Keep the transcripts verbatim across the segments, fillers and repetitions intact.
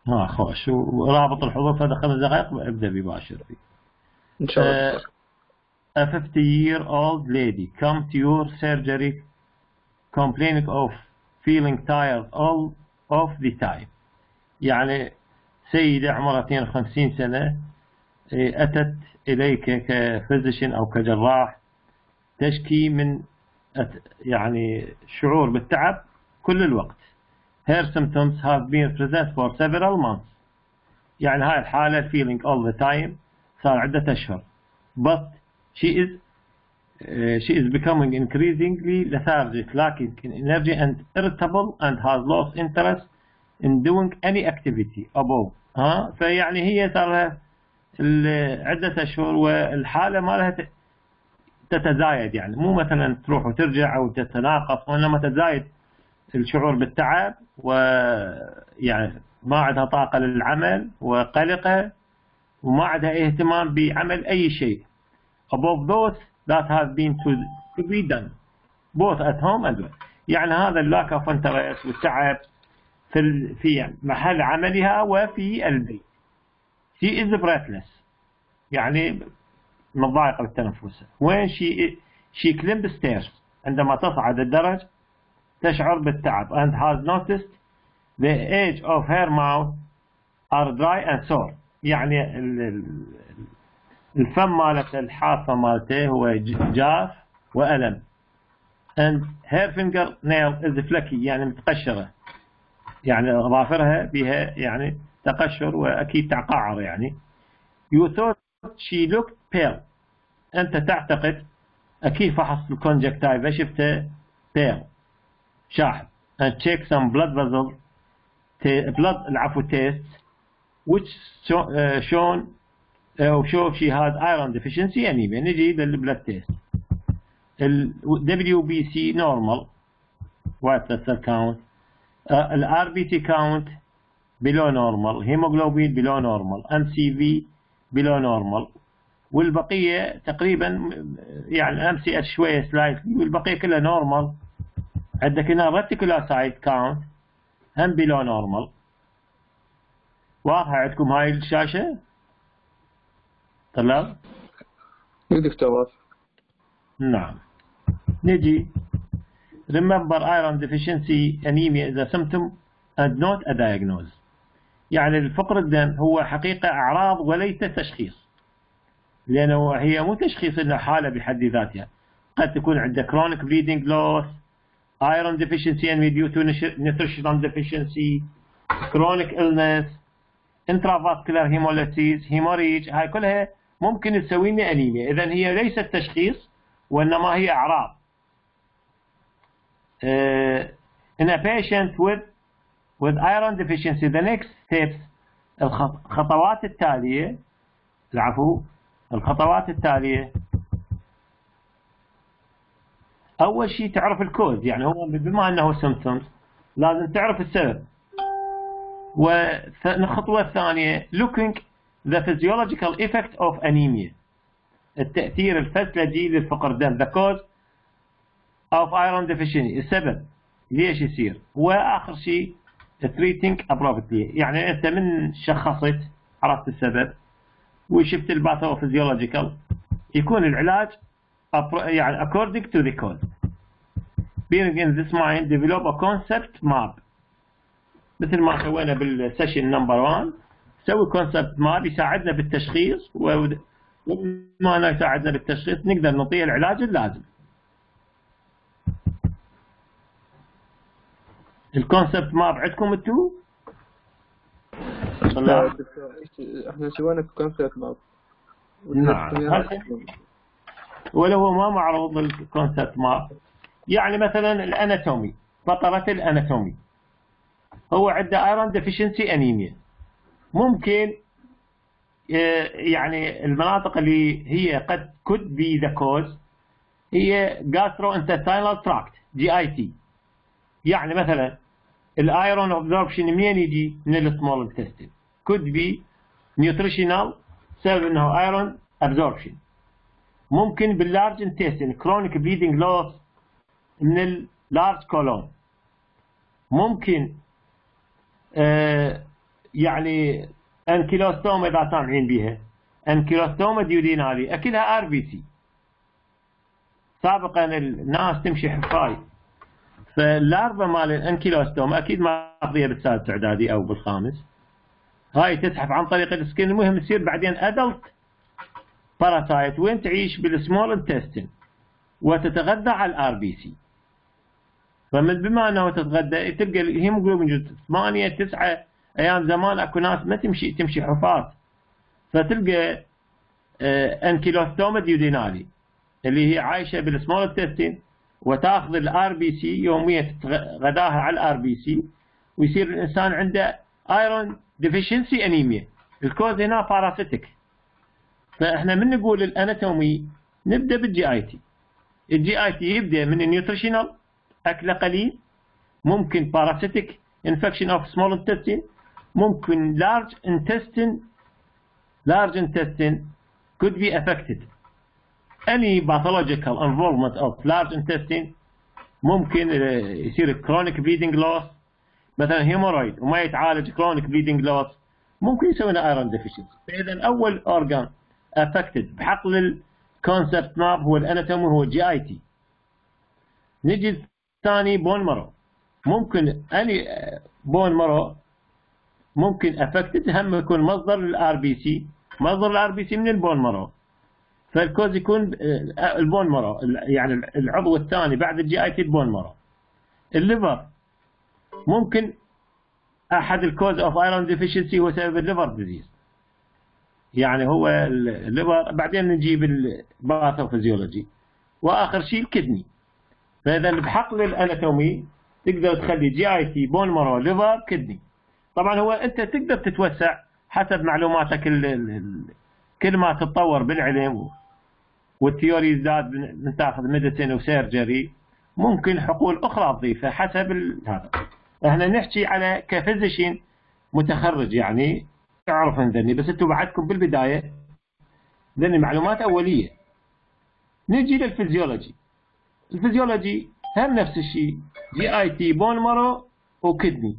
ها خوش، ورابط الحضور في خمس دقائق ابدأ بباشر فيه. إن شاء الله. Uh, a fifty year old lady come to your surgery complaining of feeling tired all of the time. يعني سيدة عمرها اثنين وخمسين سنة أتت إليك كفيزيشن أو كجراح تشكي من يعني شعور بالتعب كل الوقت. Her symptoms have been present for several months. يعني هاي الحالة feeling all the time صار عدة أشهر. But she is uh, she is becoming increasingly lethargic, lacking in energy and irritable, and has lost interest in doing any activity above. ها فيعني هي صار لها عدة أشهر والحالة ما لها تتزايد، يعني مو مثلا تروح وترجع أو تتناقص، وإنما تتزايد الشعور بالتعب، ويعني ما عندها طاقة للعمل وقلقة وما عندها اهتمام بعمل أي شيء. above those that have been to, to be done both at home and work. يعني هذا اللاك اوف انترست والتعب في في محل عملها وفي البيت. she is breathless يعني مضايقة بالتنفس. when she she climbs stairs عندما تصعد الدرج تشعر بالتعب and has noticed the edge of her mouth are dry and sore. يعني الفم مالته الحافة مالته هو جاف وألم. and her finger nail is flaky يعني متقشرة، يعني أظافرها بها يعني تقشر وأكيد تقعر. يعني you thought she looked pale أنت تعتقد أكيد فحص الكونجكتيفا شفته pale شاحب. and check some blood vessels blood العفو test which shown أو show she has iron deficiency anemia. نجي للبلد تيست. ال W B C normal white blood cell count, ال R B C count below normal, hemoglobin below normal, M C V below normal، والبقية تقريبا يعني M C H شوية slightly والبقية كلها normal. عندك هنا reticulocyte count هم below normal. واضحة عندكم هاي الشاشة؟ طلاب؟ دكتور. نعم. نجي remember iron deficiency anemia is a symptom and not a diagnosis. يعني الفقر الدم هو حقيقة أعراض وليس تشخيص، لأنه هي مو تشخيص إنها حالة بحد ذاتها. قد تكون عندك chronic bleeding loss, iron deficiency anemia due to nutritional deficiency, chronic illness, intravascular hemolysis, hemorrhage. هاي كلها ممكن تسوي لنا أنيميا. إذن هي ليست تشخيص وإنما هي أعراض. Uh, in a patient with with iron deficiency the next steps الخطوات التالية العفو الخطوات التالية أول شيء تعرف الكوز، يعني هو بما أنه symptoms لازم تعرف السبب. والخطوة الثانية looking the physiological effect of anemia التأثير الفسيولوجي للفقر دم the cause of iron deficiency السبب ليش يصير. وآخر شيء treating appropriately يعني أنت من شخصت عرفت السبب وشفت الباثوفيزيولوجيكال يكون العلاج يعني according to the cause. bearing in this mind develop a concept map مثل ما سوينا بالسيشن نمبر واحد. سوي كونسبت ماب يساعدنا بالتشخيص، وما يساعدنا بالتشخيص نقدر نعطيه العلاج اللازم. الكونسبت ماب عندكم انتو؟ لا دكتور احنا سوينا كونسبت ماب. نعم. ولو هو ما معروض الكونسبت ماب، يعني مثلا الاناتومي فقرة الاناتومي هو عنده ايرون ديفيشنسي انيميا، ممكن يعني المناطق اللي هي قد could be the cause هي gastrointestinal tract جي اي تي. يعني مثلا الايرون ابزوربشن منين يجي؟ من السمول انتستين. could be nutritional سبب انه ايرون ابزوربشن. ممكن باللارج انتستين chronic bleeding loss من اللارج كولون. ممكن آه يعني انكيلوستوما اذا سامعين بيها، انكيلوستوما ديودينالي اكلها ار بي سي. سابقا الناس تمشي حفاي، فاللارفا مال الانكيلوستوما اكيد ما اخذيها بالسادس اعدادي او بالخامس، هاي تزحف عن طريق السكين، المهم تصير بعدين ادلت باراسايت وين تعيش بالسمول انتستين وتتغذى على الار بي سي. فمن بما انه تتغذى تلقى الهيموجلوبين ثمانية تسعة، ايام زمان اكو ناس ما تمشي تمشي حفاظ، فتلقى انكيلوستوما ديودينالي اللي هي عايشه بالسمول انتستين وتاخذ الار بي سي يوميا، غداها على الار بي سي، ويصير الانسان عنده ايرون ديفيشنسي انيميا. الكوز هنا باراسيتك. فاحنا من نقول الاناتومي نبدا بالجي اي تي. الجي اي تي يبدا من النيوتريشنال، اكله قليل، ممكن باراسيتك انفكشن اوف سمول انتستين، ممكن لارج انتستين large intestine could be affected. Any pathological involvement of large intestine ممكن يصير chronic bleeding loss، مثلا هيمورويد وما يتعالج chronic bleeding loss ممكن يسوي لنا iron deficiency. فإذا أول organ affected بحقل الكونسبت ماب هو الاناتومي، هو الجي اي تي. نجي الثاني بون مرو، ممكن اني بون مرو ممكن affected هم يكون مصدر للار بي سي، مصدر الار بي سي من البون مرو، فالكوز يكون البون مرو، يعني العضو الثاني بعد الجي اي تي البون مرو. الليفر ممكن احد الكوز اوف ايرون ديفيشنسي هو سبب الليفر ديزيز، يعني هو الليفر. بعدين نجيب الباثوفيزيولوجي، واخر شيء الكدني. فاذا بحقل الاناتومي تقدر تخلي جي اي تي بون مرو ليفر كدني. طبعا هو انت تقدر تتوسع حسب معلوماتك، ال ال كل ما تتطور بالعلم والثيوري يزداد، من تاخذ ميديسين وسيرجري ممكن حقول اخرى تضيفها حسب هذا. احنا نحكي على كفيزيشن متخرج، يعني اعرف ذني، بس انتم بعدكم بالبدايه ذني معلومات اوليه. نجي للفيزيولوجي. الفيزيولوجي هم نفس الشيء، جي اي تي بون مرو وكدني.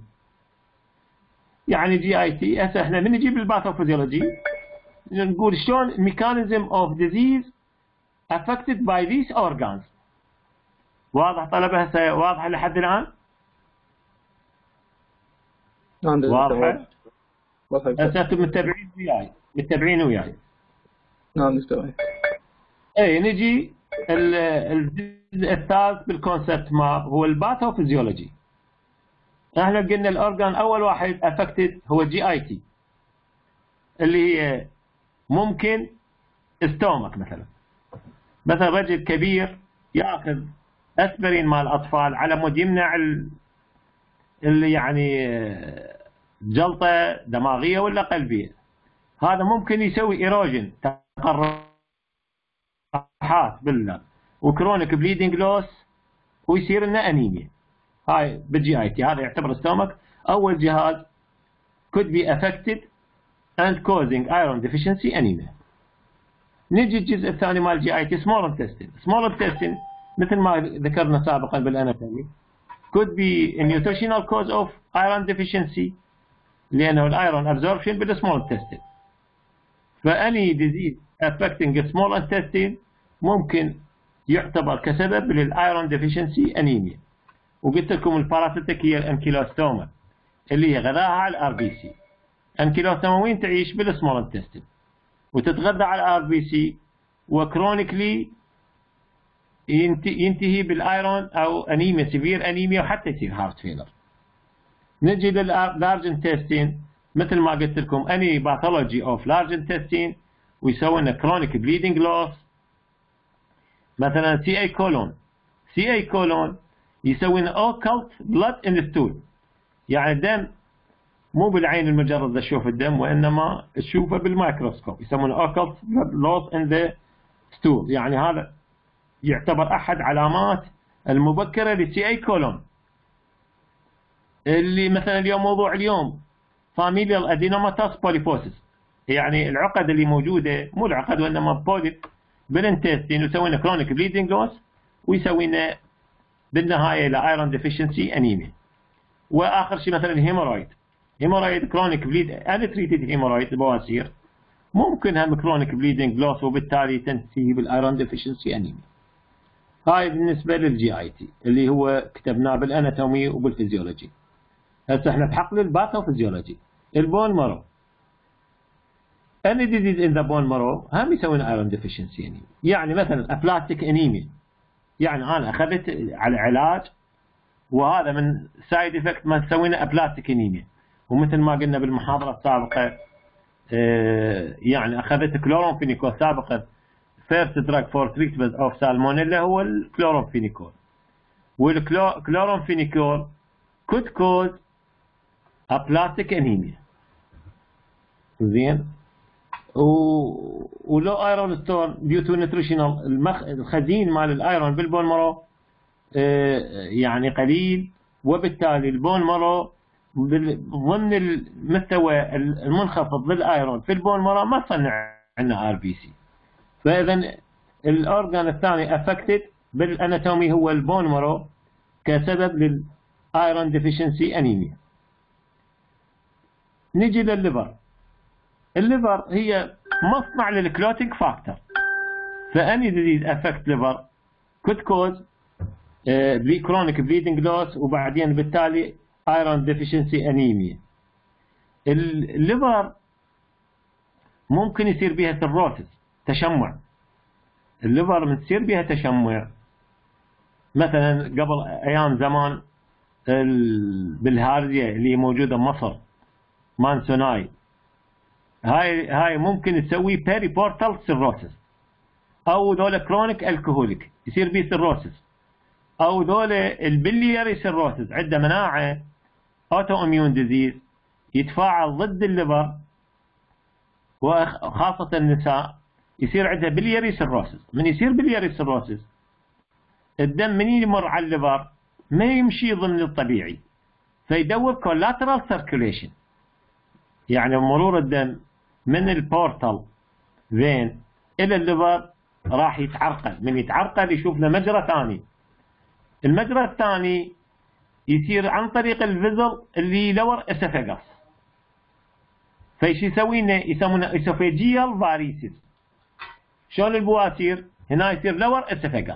يعني جي اي تي هسه احنا من نجيب الباثوفيزيولوجي نقول شلون mechanism of disease affected by these organs. واضح طلبه؟ هسه واضحه لحد الان؟ واضحه؟ هسه انتم متابعين وياي، متابعين وياي. نعم مستوعب. اي نجي الجزء الثالث بالكونسبت ما هو الباثوفيزيولوجي. احنا قلنا الاورجان اول واحد افكتد هو جي اي تي، اللي هي ممكن ستومك. مثلا مثلا رجل كبير ياخذ اسبرين مال الاطفال على مود يمنع اللي يعني جلطه دماغيه ولا قلبيه، هذا ممكن يسوي ايروجن، تقرحات بالله وكرونيك بليدنج لوس، ويصير لنا انيميا. هاي بالجي اي تي، هذا يعتبر ستومك اول جهاز could be affected and causing iron deficiency anemia. نجي الجزء الثاني مال الجي اي تي small intestine. small intestine مثل ما ذكرنا سابقا بالاناتومي could be a nutritional cause of iron deficiency، لانه الايرون absorption بالسمول intestine. فاني disease affecting the small intestine ممكن يعتبر كسبب للايرون deficiency anemia. وقلت لكم الباراسيتك هي الانكيلوستوما اللي هي غذاها على الار بي سي. انكيلوستوما وين تعيش؟ بالسمول انتستين، وتتغذى على الار بي سي، وكرونيكلي ينتهي بالايرون او انيميا، سيفير انيميا، وحتى يصير هارت فيلر. نجي لللارج انتستين، مثل ما قلت لكم اني باثولوجي اوف لارج انتستين ويسوي لنا كرونيك بليدنج لوس. مثلا سي اي كولون، سي اي كولون يسوي لنا اوكلت بلاد ان ستول، يعني الدم مو بالعين المجرد تشوف الدم، وانما تشوفه بالميكروسكوب، يسمونه اوكلت بلاد لوس ان ذا ستول. يعني هذا يعتبر احد علامات المبكره للسي اي كولون. اللي مثلا اليوم موضوع اليوم فاميليال ادينوماتوس بوليبوسيس، يعني العقد اللي موجوده، مو العقد وانما بوليب بالانتستين، ويسوي لنا كرونيك بليدنج لوس، ويسوي لنا بالنهايه لايرون ديفيشنسي انيميا. واخر شيء مثلا الهيمورويد. هيمورايد كرونيك بليد انتريتد هيمورايد بواسير ممكن هم كرونيك بليدنج لوس وبالتالي تنتهي بالايرون ديفيشنسي انيميا. هاي بالنسبه للجي اي تي اللي هو كتبناه بالاناتومي وبالفيزيولوجي. هسه احنا بحقل الباثوفيزيولوجي البون مارو. any disease in the bone marrow هم يسوون ايرون ديفيشنسي انيميا. يعني مثلا ابلاستيك انيميا، يعني انا اخذت على علاج وهذا من سايد افكت ما تسوينا ابلاستيك انيميا، ومثل ما قلنا بالمحاضره السابقه اه يعني اخذت كلورامفينيكول سابقا فيرست دراج فور تريتمنت اوف سالمونيلا هو الكلورامفينيكول، والكلورامفينيكول could cause aplastic anemia. زين و ولو ايرون ستور ديو تو نيوتريشنال المخ... الخزين مال الايرون بالبون مارو اه يعني قليل، وبالتالي البون مارو ضمن المستوى المنخفض للايرون في البون مارو ما صنع عندنا ار بي سي. فاذا الاورجان الثاني افكتد بالاناتومي هو البون مارو كسبب للايرون ديفيشنسي انيميا. نجي للليفر. الليفر هي مصنع للكلوتينج فاكتور، فاني ديزيز افكت ليفر could cause chronic bleeding loss وبعدين بالتالي iron deficiency anemia. الليفر ممكن يصير بها سيروسيس تشمع. الليفر من تصير بها تشمع مثلا قبل ايام زمان بالهارزيا اللي موجوده بمصر مانسوناي، هاي هاي ممكن تسوي بيري بورتال سيروسيس، او دول كرونيك الكهوليك يصير بيه سيروسيس، او دول البلياري سيروسيس عنده مناعه اوتو اميون ديزيز يتفاعل ضد الليفر، وخاصه النساء يصير عندها بلياري سيروسيس. من يصير بلياري سيروسيس الدم من يمر على الليفر ما يمشي ضمن الطبيعي، فيدور كولاترال سيركيوليشن، يعني مرور الدم من البورتال فين الى الليفر راح يتعرقل. من يتعرقل يشوف له مجرى ثاني، المجرى الثاني يصير عن طريق الفيزل اللي لور اسفاجاس، فايش يسوي لنا يسمونه اسوفيجيال فاريسيس. شلون البواسير هنا يصير لور اسفاجاس،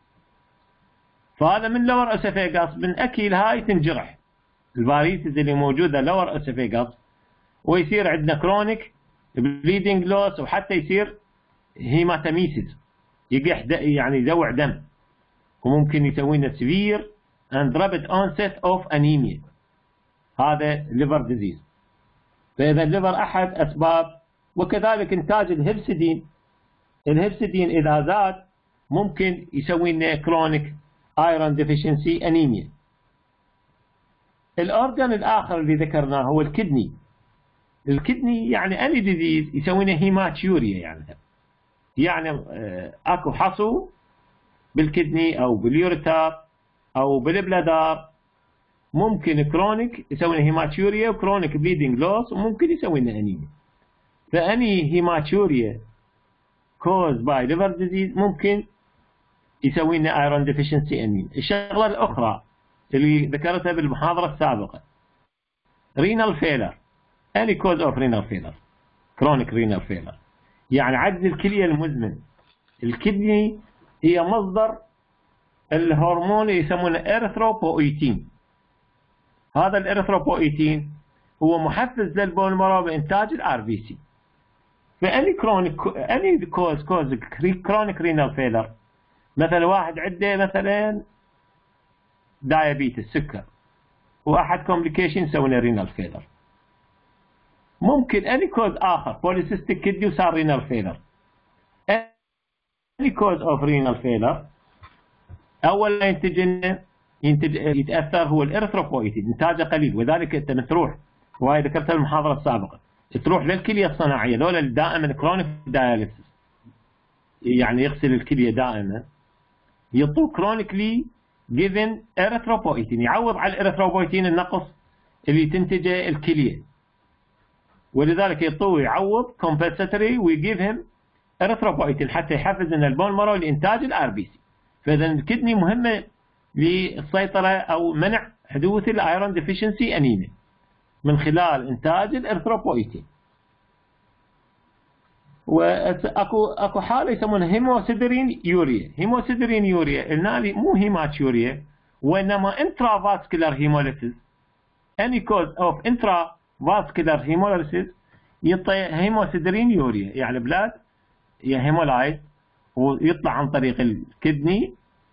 فهذا من لور اسفاجاس من اكل هاي تنجرح الفاريسيس اللي موجوده لور اسفاجاس، ويصير عندنا كرونيك بليدنج لوس، وحتى يصير هيماتاميسيس يقح يعني يزوع دم، وممكن يسوي لنا سيفير اند رابيد اونست اوف انيميا. هذا ليفر ديزيز. فاذا الليفر احد اسباب، وكذلك انتاج الهبسيدين. الهبسيدين اذا زاد ممكن يسوي لنا كرونيك ايرون ديفيشنسي انيميا. الاورجان الاخر اللي ذكرناه هو الكدني. الكدني يعني اني ديزيز يسوي لنا هيماتيوريا، يعني يعني اكو حصو بالكدني او باليوريتار او بالبلادار، ممكن كرونيك يسوي لنا هيماتيوريا وكرونيك بليدنج لوس، وممكن يسوي لنا انيميا. فاني هيماتيوريا كوز باي ليفر ديزيز ممكن يسوي لنا ايرون ديفيشنسي انيميا. الشغله الاخرى اللي ذكرتها بالمحاضره السابقه رينال فيلر. any cause of renal failure chronic renal failure يعني عجز الكلية المزمن. الكدني هي مصدر الهرمون اللي يسمونه اريثروبويتين. هذا الاريثروبويتين هو محفز للبون مارو بإنتاج الار بي سي. فأني كرونيك أني كوز كوز كرونيك رينال فيلر، مثلا واحد عنده مثلا دايابيتس سكر، واحد كومبليكيشن يسوي رينال فيلر. ممكن اني كوز اخر بوليسيستيك كدني وصار رينال فيلر. اني كوز اوف رينال فيلر اول ما ينتج ينتج يتاثر هو الاريثروبويتين، انتاجه قليل، وذلك انت تروح، وهي ذكرتها المحاضره السابقه، تروح للكليه الصناعيه ذولا دائما كرونيك داياليسيس، يعني يغسل الكليه دائما، يعطوه كرونيكلي جيفن اريثروبويتين يعوض على الاريثروبويتين النقص اللي تنتجه الكليه، ولذلك يعطوه يعوض كومبنساتوري ويجيفهم اريثروبويتين حتى يحفز ان البون مارو لانتاج الار بي سي. فاذا الكدني مهمه للسيطره او منع حدوث الايرون ديفيشنسي انيميا. من خلال إنتاج الإرثروبويتين. واكو اكو حاله يسمونها هيموسيدرين يوريا. هيموسيدرين يوريا قلنا لي مو هيماتيوريا وانما انترافاسكولار هيموليسيس. any cause of intravascular hemolysis يعطي هيموسيدرين يوريا، يعني بلاد يا هيمولايز ويطلع عن طريق الكدني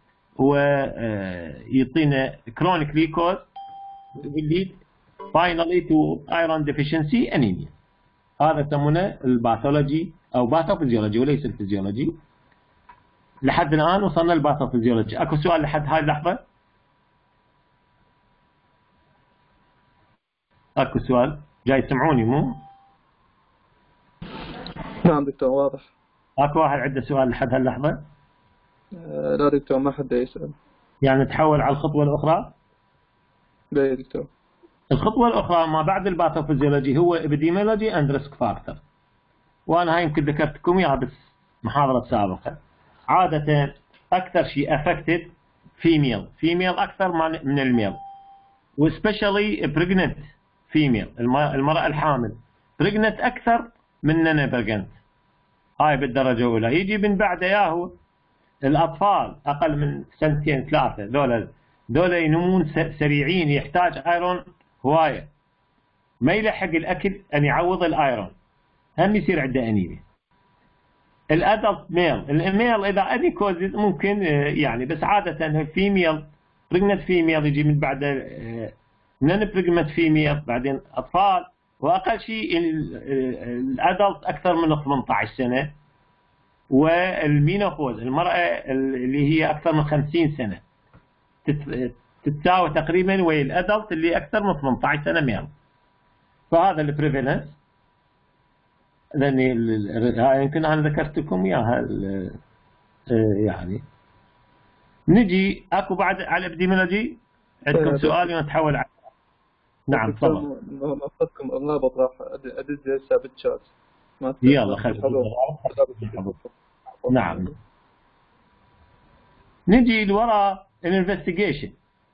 ويعطينا كرونيك ليكوز اللي finally to iron deficiency anemia. هذا يسمونه الباثولوجي او باثوفيزيولوجي وليس الفيزيولوجي. لحد الان وصلنا للباثوفيزيولوجي. اكو سؤال لحد هاي اللحظه؟ اكو سؤال جاي تسمعوني مو؟ نعم دكتور واضح. اكو واحد عنده سؤال لحد هاللحظه؟ أه لا دكتور ما حد يسأل. يعني نتحول على الخطوه الاخرى؟ لا يا دكتور. الخطوه الاخرى ما بعد الباثوفيزيولوجي هو epidemiology and risk factor. وانا هاي يمكن ذكرتكم اياها بس محاضره سابقه. عاده اكثر شيء affected female female اكثر من الميل وسبيشالي pregnant female المراه الحامل pregnant اكثر من non pregnant. هاي بالدرجه الاولى. يجي من بعده ياهو الاطفال اقل من سنتين ثلاثه ذولا ذولا ينمون سريعين يحتاج ايرون هوايه ما يلحق الاكل ان يعوض الايرون هم يصير عنده انيميا. الادلت ميل الميل اذا اني كوزز ممكن يعني بس عاده الفيميل بريجننت فيميل يجي من بعد نون بريجننت فيميل بعدين اطفال واقل شيء الادلت اكثر من ثمانية عشر سنه والمينوبوز المراه اللي هي اكثر من خمسين سنه تتساوي تقريبا ويا الادلت اللي اكثر من ثمانية عشر سنه ميل. فهذا البريفالنس لاني يمكن انا ذكرت لكم اياها يعني. نجي اكو بعد على الابديمولوجي عندكم سؤال ونتحول على نعم تفضل. ناخذكم الرابط راح ادز هسه بالشات. يلا خلينا نعم. نجي لورا الانفستيجيشن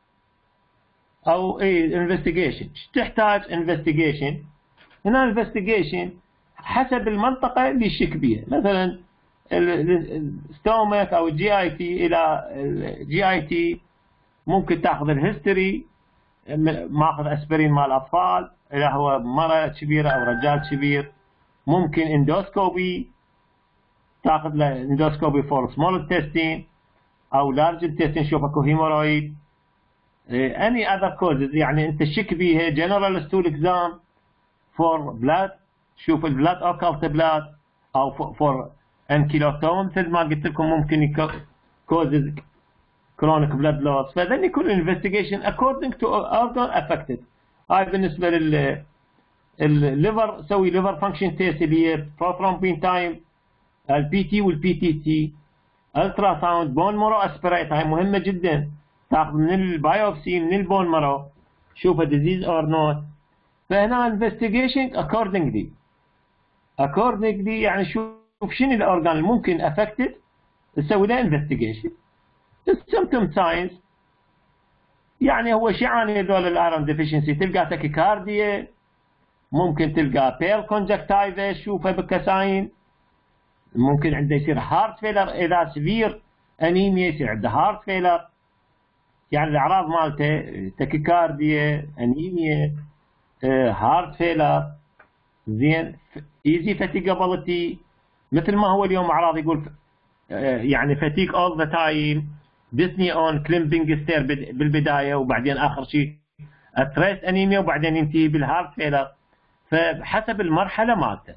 او ايه الانفستيجيشن. ايش تحتاج انفستيجيشن؟ هنا انفستيجيشن حسب المنطقة اللي يشك بيها. مثلا الستومك او الجي اي تي الى الجي اي تي ممكن تاخذ الهيستوري ماخذ اسبرين مال الاطفال اذا هو مرأة كبيرة او رجال كبير. ممكن اندوسكوبي تاخذ له اندوسكوبي فور سمول تيستين او لارج تيستين شوف اكو هيمورويد اني اذر كوزز يعني انت شك بيها جنرال ستول اكزام فور بلاد شوف البلاد اوكالت بلاد او فور انكيلوتوم مثل ما قلت لكم ممكن كوزز كرونيك بلاد لوس. فذن يكون انفستيجيشن according to organ affected. هاي بالنسبه لل الليفر سوي ليفر فانكشن تيست اللي هي بروثرومبين تايم البي تي والبي تي تي الترا ساوند بون مارو اسبريت. هاي مهمه جدا تاخذ من البايوبسي من البون مارو شوف ديزيز اور نوت. فهنا انفستيجيشن accordingly accordingly يعني شوف شنو الاورجان اللي ممكن افكتد تسوي له انفستيجيشن. السيمبتوم ساينز يعني هو شيعاني هذول الايرون ديفيشنسي تلقى تاكيكارديا ممكن تلقى بيل كونجكتايفا شوفها بكساين ممكن عنده يصير هارت فيلر اذا سفير انيميا يصير عنده هارت فيلر يعني الاعراض مالته تاكيكارديا انيميا هارت فيلر زين ايزي فاتيجابيلتي مثل ما هو اليوم اعراض يقول يعني فاتيك اول ذا تايم ديسني اون كليمبينج ستير بالبدايه وبعدين اخر شيء تريس انيميا وبعدين ينتهي بالهارت فيلر. فحسب المرحله مالته.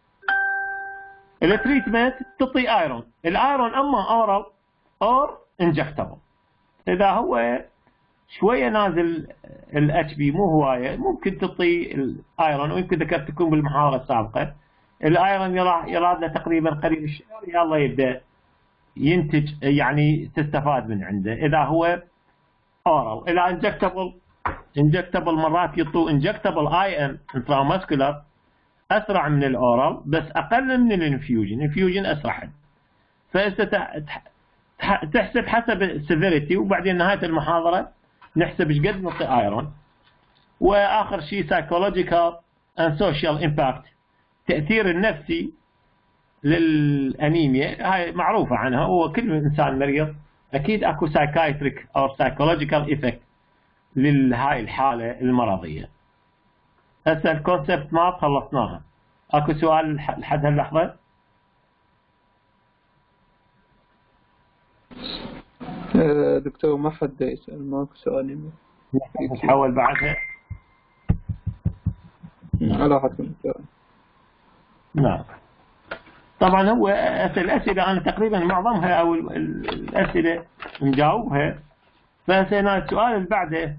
التريتمنت تعطي ايرون. الايرون اما اورال اور انجكتبل. اذا هو شويه نازل الاتش بي مو هوايه ممكن تعطي الايرون ويمكن ذكرت لكم بالمحاضره السابقه الايرون يراد له تقريبا قريب الشهر يلا يبدا ينتج يعني تستفاد من عنده. اذا هو اورال اذا انجكتبل انجكتبل مرات يعطوا انجكتبل اي ام انتراماسكولار اسرع من الاورال بس اقل من الانفيوجن. الانفيوجن اسرع. فانت تحسب حسب السيفيريتي وبعدين نهايه المحاضره نحسب ايش قد نعطي ايرون. واخر شيء psychological and social impact، تأثير النفسي للأنيميا هاي معروفة عنها، هو كل إنسان مريض أكيد أكو psychiatric أو psychological effect لهاي الحالة المرضية. هسه الكونسبت ما خلصناها، أكو سؤال لحد هاللحظة؟ دكتور ما حد يسأل، ماكو سؤال يمكن نحول بعدها على حسب السؤال. نعم طبعا هو الأسئلة أنا تقريبا معظمها أو الأسئلة نجاوبها. فهنا السؤال اللي بعده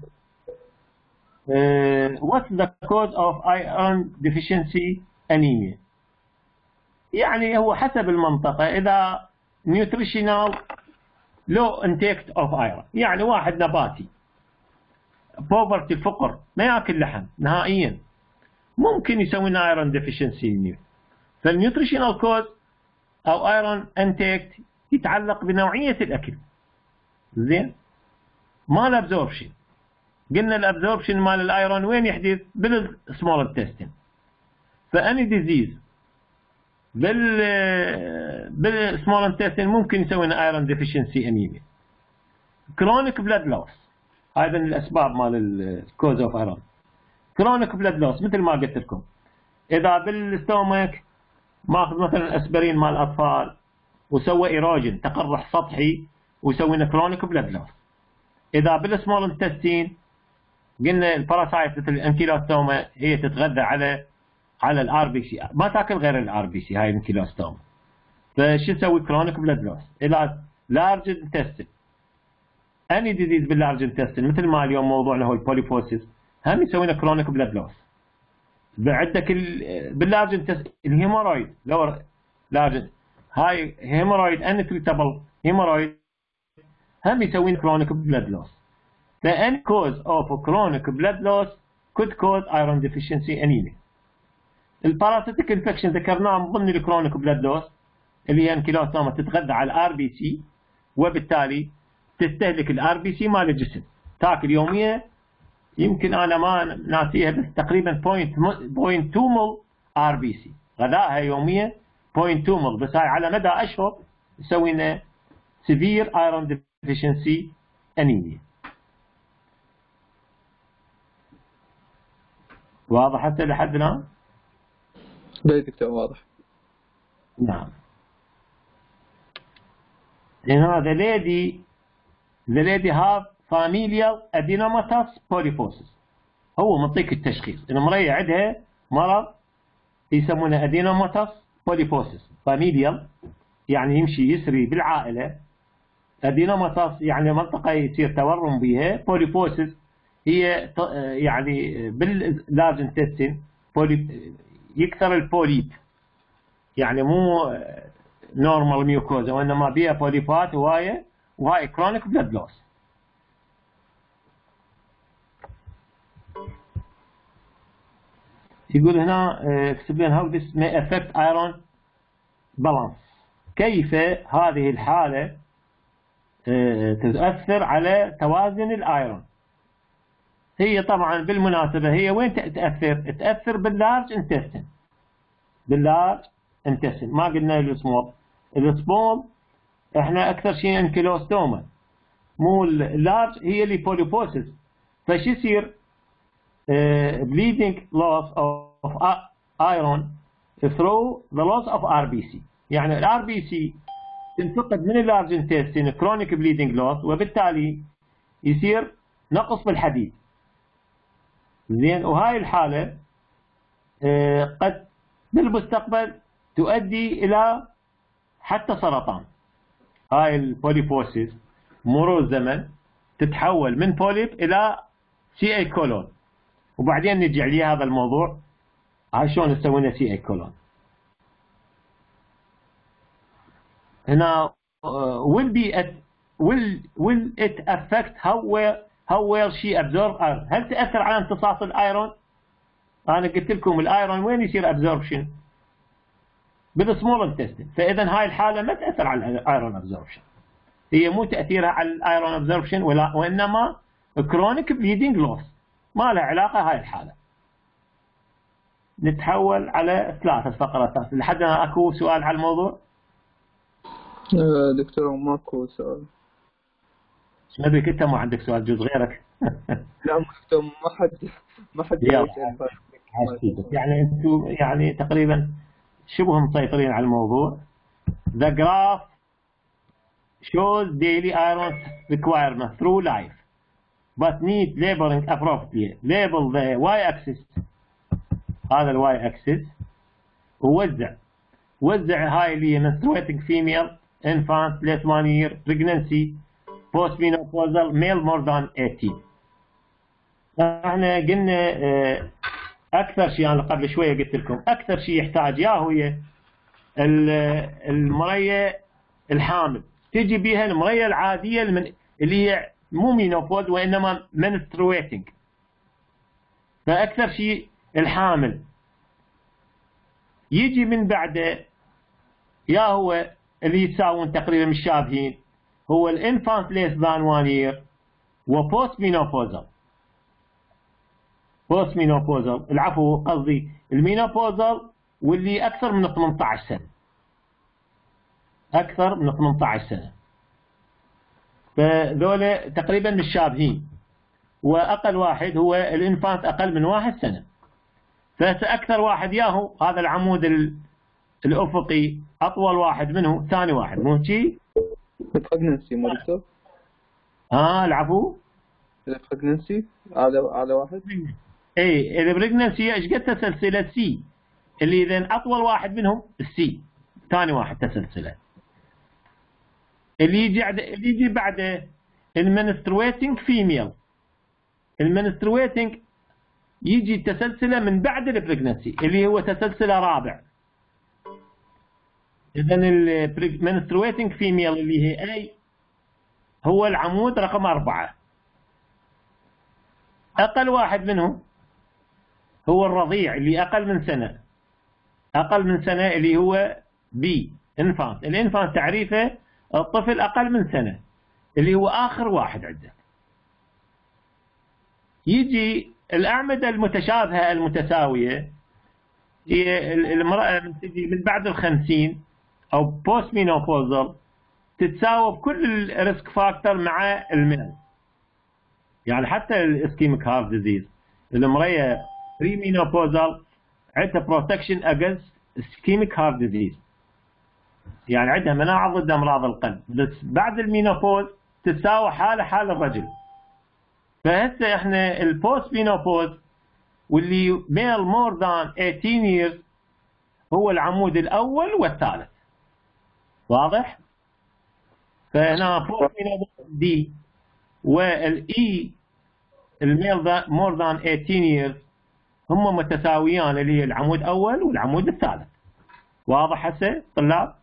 uh, what's the cause of iron deficiency anemia؟ يعني هو حسب المنطقة، إذا nutritional low intake of iron، يعني واحد نباتي poverty الفقر ما يأكل لحم نهائيا، ممكن يسوي لنا iron deficiency anemia. فالنيوتريشنال كوز أو iron intake يتعلق بنوعية الأكل. زين ما الابزوربشن، قلنا الابزوربشن مال الايرون وين يحدث؟ بالسمول انتستين. فاني ديزيز بال بالسمول انتستين ممكن يسوي لنا ايرون ديفيشنسي انيميا. كرونيك بلاد لوس، هذا من الاسباب مال الكوز اوف ايرون. كرونيك بلاد لوس مثل ما قلت لكم، اذا بالستومك ماخذ مثلا اسبرين مال الاطفال وسوى ايروجن تقرح سطحي ويسوي لنا كرونيك بلاد لوس. إذا بالسمول انتستين قلنا الباراسايت مثل الانكيلوستوما هي تتغذى على على الار بي سي، ما تاكل غير الار بي سي هاي الانكيلوستوما. فشو تسوي؟ كرونيك بلاد لوس. إلى لارج انتستين، اني ديزيز باللارج انتستين مثل ما اليوم موضوعنا هو البوليبوسيس هم يسوي لنا كرونيك بلاد لوس. عندك باللارج انتستين الهيمورويد لور لارج، هاي هيمورويد انتريتابل هيمورويد هم يسوين chronic blood loss. The end cause of chronic blood loss could cause iron deficiency anemia. الباراسيتيك انفكشن ذكرناه من ضمن الكرونيك بلاد لوس، اللي هي انكيلوستوما تتغذى على الار بي سي وبالتالي تستهلك الار بي سي مال الجسم، تاكل يوميا يمكن انا ما ناسيها بس تقريبا صفر فاصلة اثنين مل ار بي سي، غذائها يوميا صفر فاصلة اثنين مل، بس هاي على مدى اشهر يسوي لنا severe iron deficiency anemia. واضح حتى لحد الآن؟ لا دكتور واضح. نعم. هنا the lady the lady have familial adenomatous polyposis. هو منطيك التشخيص، المرأة عندها مرض يسمونه adenomatous polyposis. familial يعني يمشي يسري بالعائلة، adenomatous يعني منطقة يصير تورم بها، بوليبوسيس هي يعني باللارج انتستين يكثر البوليب، يعني مو نورمال ميوكوزا وإنما بها بوليبات هواية، وهاي كرونيك بلاد لوس. يقول هنا explain how this may affect iron balance، كيف هذه الحالة تؤثر على توازن الايرون. هي طبعا بالمناسبة هي وين تأثر؟ تأثر باللارج انتستين، باللارج انتستين، ما قلنا السمول. السمول احنا اكثر شيء انكيلوستوما، مو اللارج هي اللي بوليبوسيس. فش يصير؟ bleeding loss of iron through the loss of ار بي سي، يعني الار بي سي تنفقد من اللارج انتستين كرونيك بليدنج لوس، وبالتالي يصير نقص بالحديد. زين، وهاي الحالة قد بالمستقبل تؤدي إلى حتى سرطان. هاي البوليبوسيس مرور الزمن تتحول من بوليب إلى سي اي كولون، وبعدين نرجع لي هذا الموضوع هاي شلون نسوي لنا سي اي كولون. هنا uh, will be at will will it affect how well how well she absorb iron؟ هل تأثر على امتصاص الايرون؟ انا قلت لكم الايرون وين يصير absorption؟ بالسمول انتستين. فاذا هاي الحالة ما تأثر على الايرون absorption، هي مو تأثيرها على الايرون absorption ولا وانما chronic bleeding loss، ما له علاقة هاي الحالة. نتحول على ثلاثة فقرات لحد ما اكو سؤال على الموضوع. دكتور ماكو سؤال. ما بك انت ما عندك سؤال جوز غيرك؟ لا دكتور ما حد ما حد يسأل. يعني انتم يعني تقريبا شبه مسيطرين على الموضوع. The graph shows daily iron requirement through life but need labeling appropriately. Label the y-axis. هذا الواي اكسس. ووزع وزع هاي اللي menstruating female infant less one year pregnancy post menopausal male more than eighteen. احنا قلنا اكثر شيء انا قبل شويه قلت لكم اكثر شيء يحتاج اياه هي المريه الحامل. تجي بها المريه العاديه اللي هي مو مينوبوز وانما menstruating. فاكثر شيء الحامل. يجي من بعده يا هو اللي يتساوون تقريبا مشابهين هو الانفانت ليس ذان وان يير وبوست مينوبوزال. بوست مينوبوزال العفو قصدي المينوبوزال واللي اكثر من ثمانية عشر سنه. اكثر من ثمانية عشر سنه. فذولا تقريبا مشابهين. واقل واحد هو الانفانت اقل من واحد سنه. فأكثر واحد ياهو هذا العمود الأفقي أطول واحد منه ثاني واحد مو شيء؟ البريجننسي مو دكتور؟ آه العفو؟ البريجننسي على على واحد؟ إيه البريجننسي إيش قد تسلسلة سي اللي إذا أطول واحد منهم السي ثاني واحد تسلسلة. اللي يجي اللي يجي بعده المنسترويتنج فيميل. المنسترويتنج يجي تسلسله من بعد البريجنسي اللي هو تسلسله رابع. اذا المنسترويتنج فيميل اللي هي اي هو العمود رقم أربعة. اقل واحد منهم هو الرضيع اللي اقل من سنه. اقل من سنه اللي هو بي انفانت. الانفانت تعريفه الطفل اقل من سنه اللي هو اخر واحد عنده. يجي الأعمدة المتشابهة المتساوية هي المرأة من تجي من بعد الخمسين أو بوست مينوبوزال تتساوى بكل الريسك فاكتور مع الميل. يعني حتى الاسكيميك هارت ديزيز المرأة بري مينوبوزال عندها بروتكشن اجنست اسكيميك هارت ديزيز. يعني عندها مناعة ضد أمراض القلب. بس بعد المينوبوز تتساوى حالة حال الرجل. فهسه احنا البوست مينوبوز واللي ميل مور ذان ثمانية عشر years هو العمود الاول والثالث. واضح؟ فهنا بوست مينوبوز دي والاي الميل مور ذان ثمانية عشر years هم متساويان اللي هي العمود الاول والعمود الثالث. واضح هسه طلاب؟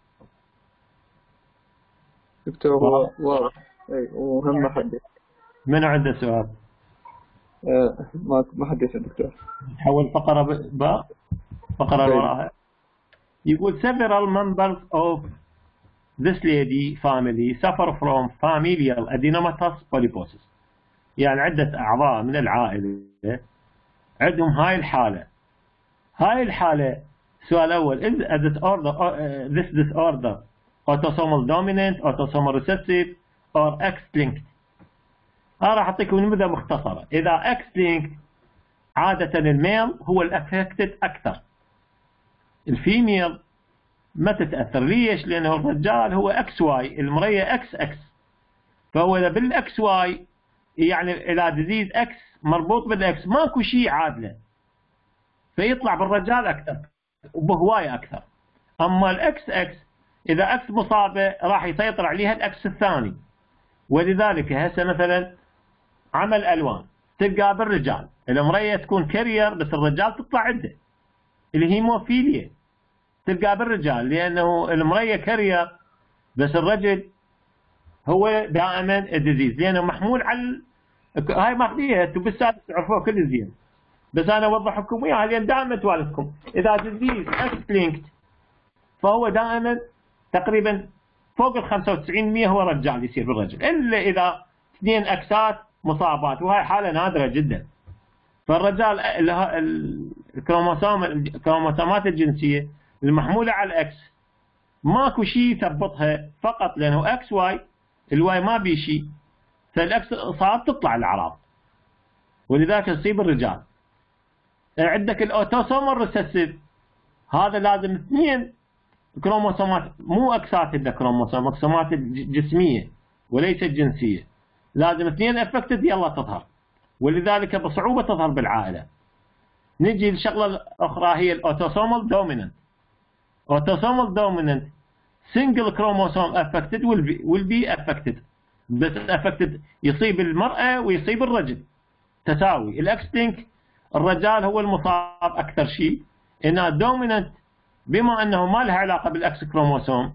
دكتور واضح. اي وهم حد من عنده سؤال؟ أه ما ما حد يسأل دكتور. نحول فقرة باء فقرة وراها. يقول several members of this lady family suffer from familial adenomatous polyposis. يعني عدة أعضاء من العائلة عندهم هاي الحالة. هاي الحالة سؤال أول is this disorder uh, this disorder autosomal dominant autosomal recessive or X-linked. أنا راح أعطيكم نموذج مختصرة. إذا إكس لينك عادة الميل هو الأفكتد أكثر. الفيميل ما تتأثر. ليش؟ لأنه الرجال هو إكس واي المرية إكس إكس. فهو إذا بالإكس واي يعني إذا ديزيز إكس مربوط بالإكس ماكو شيء عادله. فيطلع بالرجال أكثر وبهواية أكثر. أما الإكس إكس إذا إكس مصابة راح يسيطر عليها الإكس الثاني. ولذلك هسه مثلا عمل ألوان تلقى بالرجال المرية تكون كارير بس الرجال تطلع عنده. الهيموفيليا تلقى بالرجال لأنه المرية كارير بس الرجل هو دائما الديزيز لأنه محمول على هاي ماخذيها انتم بالسادس تعرفوها كل زين. بس أنا أوضح لكم إياها لأن دائما توالفكم. إذا ديزيز إكس لينكد فهو دائما تقريبا فوق ال خمسة وتسعين بالمئة هو رجال يصير بالرجل إلا إذا اثنين أكسات مصابات وهاي حالة نادرة جدا. فالرجال الكروموسوم الكروموسومات الجنسيه المحموله على الاكس ماكو شيء يثبطها، فقط لانه اكس واي، الواي ما بيه شيء، فالاكس صار تطلع الاعراض، ولذلك تصيب الرجال. عندك الاوتوسومال ريسيسيف، هذا لازم اثنين كروموسومات، مو اكسات الكروموسوم، كروموسومات جسميه وليست جنسيه، لازم اثنين افكتد يلا تظهر، ولذلك بصعوبه تظهر بالعائله. نجي للشغله الاخرى هي الاوتوسومال دوميننت. اوتوسومال دوميننت سنجل كروموسوم افكتد والبي افكتد، بس افكتد يصيب المراه ويصيب الرجل تساوي. الاكس لينك الرجال هو المصاب اكثر شيء، انها دوميننت بما انه ما لها علاقه بالاكس كروموسوم،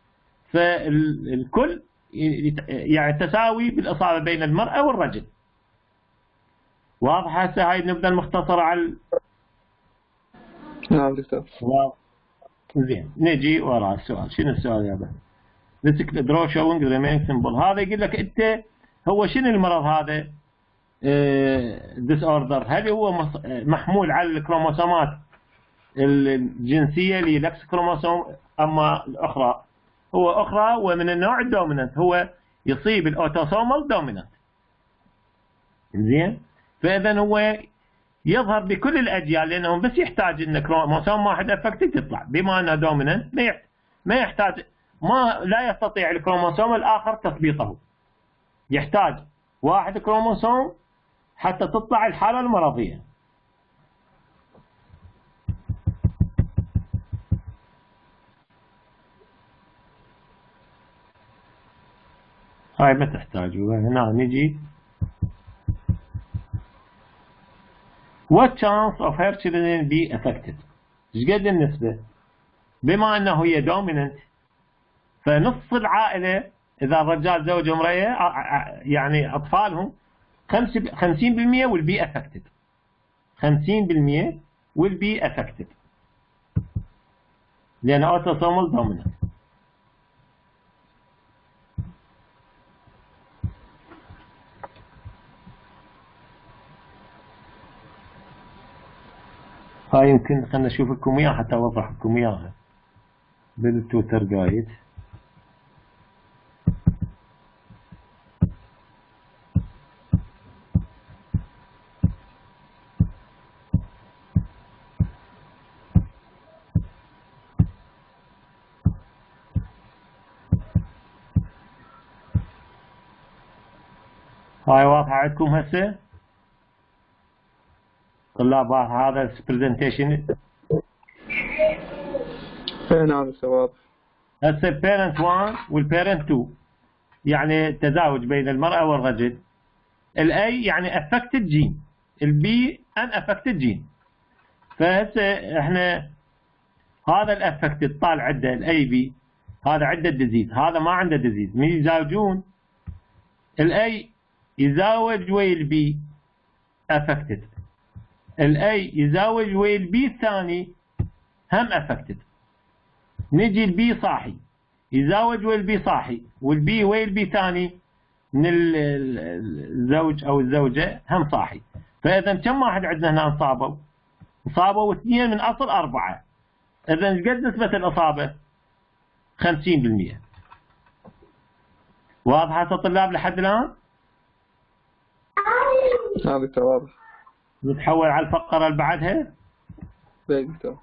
فالكل يعني تساوي بالاصابه بين المراه والرجل. واضحه هسه هاي النبذه المختصره على نعم دكتور. زين، نجي وراء السؤال. شنو السؤال يا بابا؟ This draw showing the remaining symbol. هذا يقول لك انت هو شنو المرض هذا؟ ديس اوردر، هل هو محمول على الكروموسومات الجنسيه للاكس كروموسوم اما الاخرى؟ هو اخرى ومن النوع الدوميننت، هو يصيب الاوتوسومال دوميننت. زين، فاذا هو يظهر بكل الاجيال، لانه بس يحتاج ان كروموسوم واحد افكتد يطلع، بما انه دوميننت ما يحتاج، ما لا يستطيع الكروموسوم الاخر تثبيطه، يحتاج واحد كروموسوم حتى تطلع الحاله المرضيه. هاي ما تحتاج. هنا نجي what chance of her children be affected، ايش قد النسبة؟ بما انه هي dominant فنص العائلة اذا الرجال زوج وامرأة يعني اطفالهم خمسين بالمئة will be affected، خمسين بالمئة will be affected لان autosomal dominant. هاي يمكن خلنا نشوف لكم اياها حتى اوضح لكم اياها بالتويتر جايد. هاي واضحة عندكم هسه طلاب؟ هذا البرزنتيشن نعم السواب. هسه parent واحد والparent اثنين يعني تزاوج بين المرأة والرجل. الاي يعني affected gene، البي unaffected gene. فهسه احنا هذا الافكتد طال عنده الاي بي، هذا عنده ديزيز، هذا ما عنده ديزيز، من يزاوجون الاي يزاوج ويا البي affected، الاي يزاوج ويا البي الثاني هم افكتد. نجي البي صاحي يزاوج ويا البي صاحي، والبي ويا البي ثاني من الزوج او الزوجه هم صاحي. فاذا كم واحد عندنا هنا انصابوا؟ انصابوا اثنين من اصل اربعه. اذا ايش قد نسبه الاصابه؟ خمسين بالمئة. واضحه طلاب لحد الان؟ نعم دكتور واضح. نتحول على الفقره اللي بعدها. باي دكتور.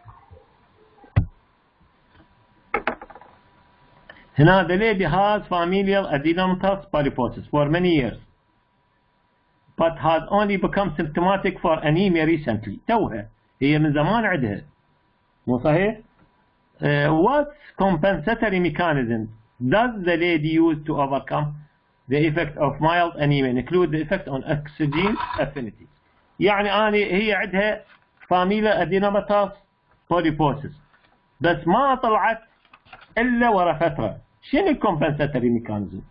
هنا the lady has familial adenomatous polyposis for many years but has only become symptomatic for anemia recently. توها هي من زمان عندها، مو صحيح؟ uh, what compensatory mechanism does the lady use to overcome the effect of mild anemia include the effect on oxygen affinity؟ يعني أنا هي عندها familial adenomatous polyposis بس ما طلعت إلا ورا فترة. شنو الكومبنساتوري ميكانيزم؟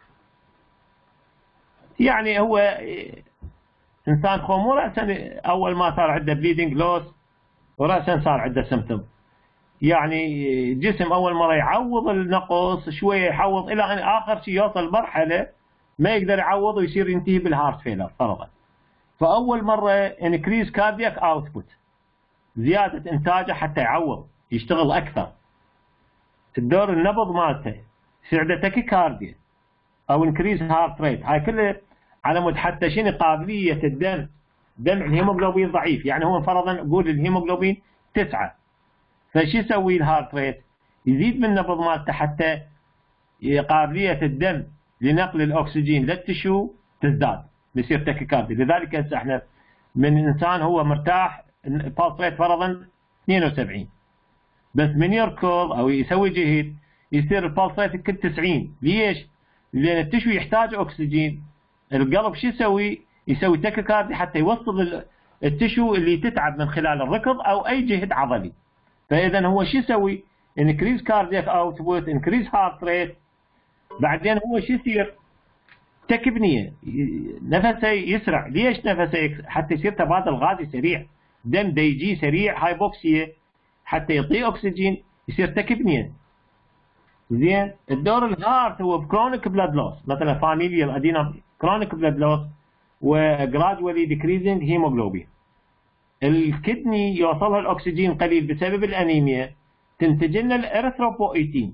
يعني هو إنسان خمور رأسا أول ما صار عنده بليدنج لوس ورأسا صار عنده سمتم، يعني جسم أول مرة يعوض النقص شوية، يحوض إلى أن آخر شيء يوصل مرحلة ما يقدر يعوض ويصير ينتهي بالهارت فيلر فرضا. فاول مره increase cardiac output، زياده انتاجه حتى يعوض يشتغل اكثر. الدور النبض مالته يصير عنده تاكيكارديا او increase heart rate، هاي كلها على مود حتى شنو قابليه الدم دم الهيموغلوبين ضعيف. يعني هو فرضا نقول الهيموغلوبين تسعة، فشو يسوي الهارت ريت؟ يزيد من النبض مالته حتى قابليه الدم لنقل الاكسجين للتشو تزداد، بيصير تاكيكارديا. لذلك هسه احنا من انسان هو مرتاح البالس ريت فرضا اثنين وسبعين، بس من يركض او يسوي جهد يصير البالس ريت كل تسعين. ليش؟ لان التشو يحتاج اكسجين. القلب شو يسوي؟ يسوي تاكيكارديا حتى يوصل التشو اللي تتعب من خلال الركض او اي جهد عضلي. فاذا هو شو يسوي؟ increase cardiac output، increase heart rate، بعدين هو شو يصير؟ تكبنيه، نفسه يسرع. ليش نفسه يكسر؟ حتى يصير تبادل غازي سريع، دم دا يجي سريع، هايبوكسيا حتى يعطيه اكسجين، يصير تكبنيه. زين، الدور الهارت هو بكرونيك بلاد لوس، مثلا فاميليال ادينوم كرونيك بلاد لوس وجرادولي ديكريزنج هيموغلوبين. الكدني يوصلها الاكسجين قليل بسبب الانيميا، تنتج لنا الاريثروبويتين.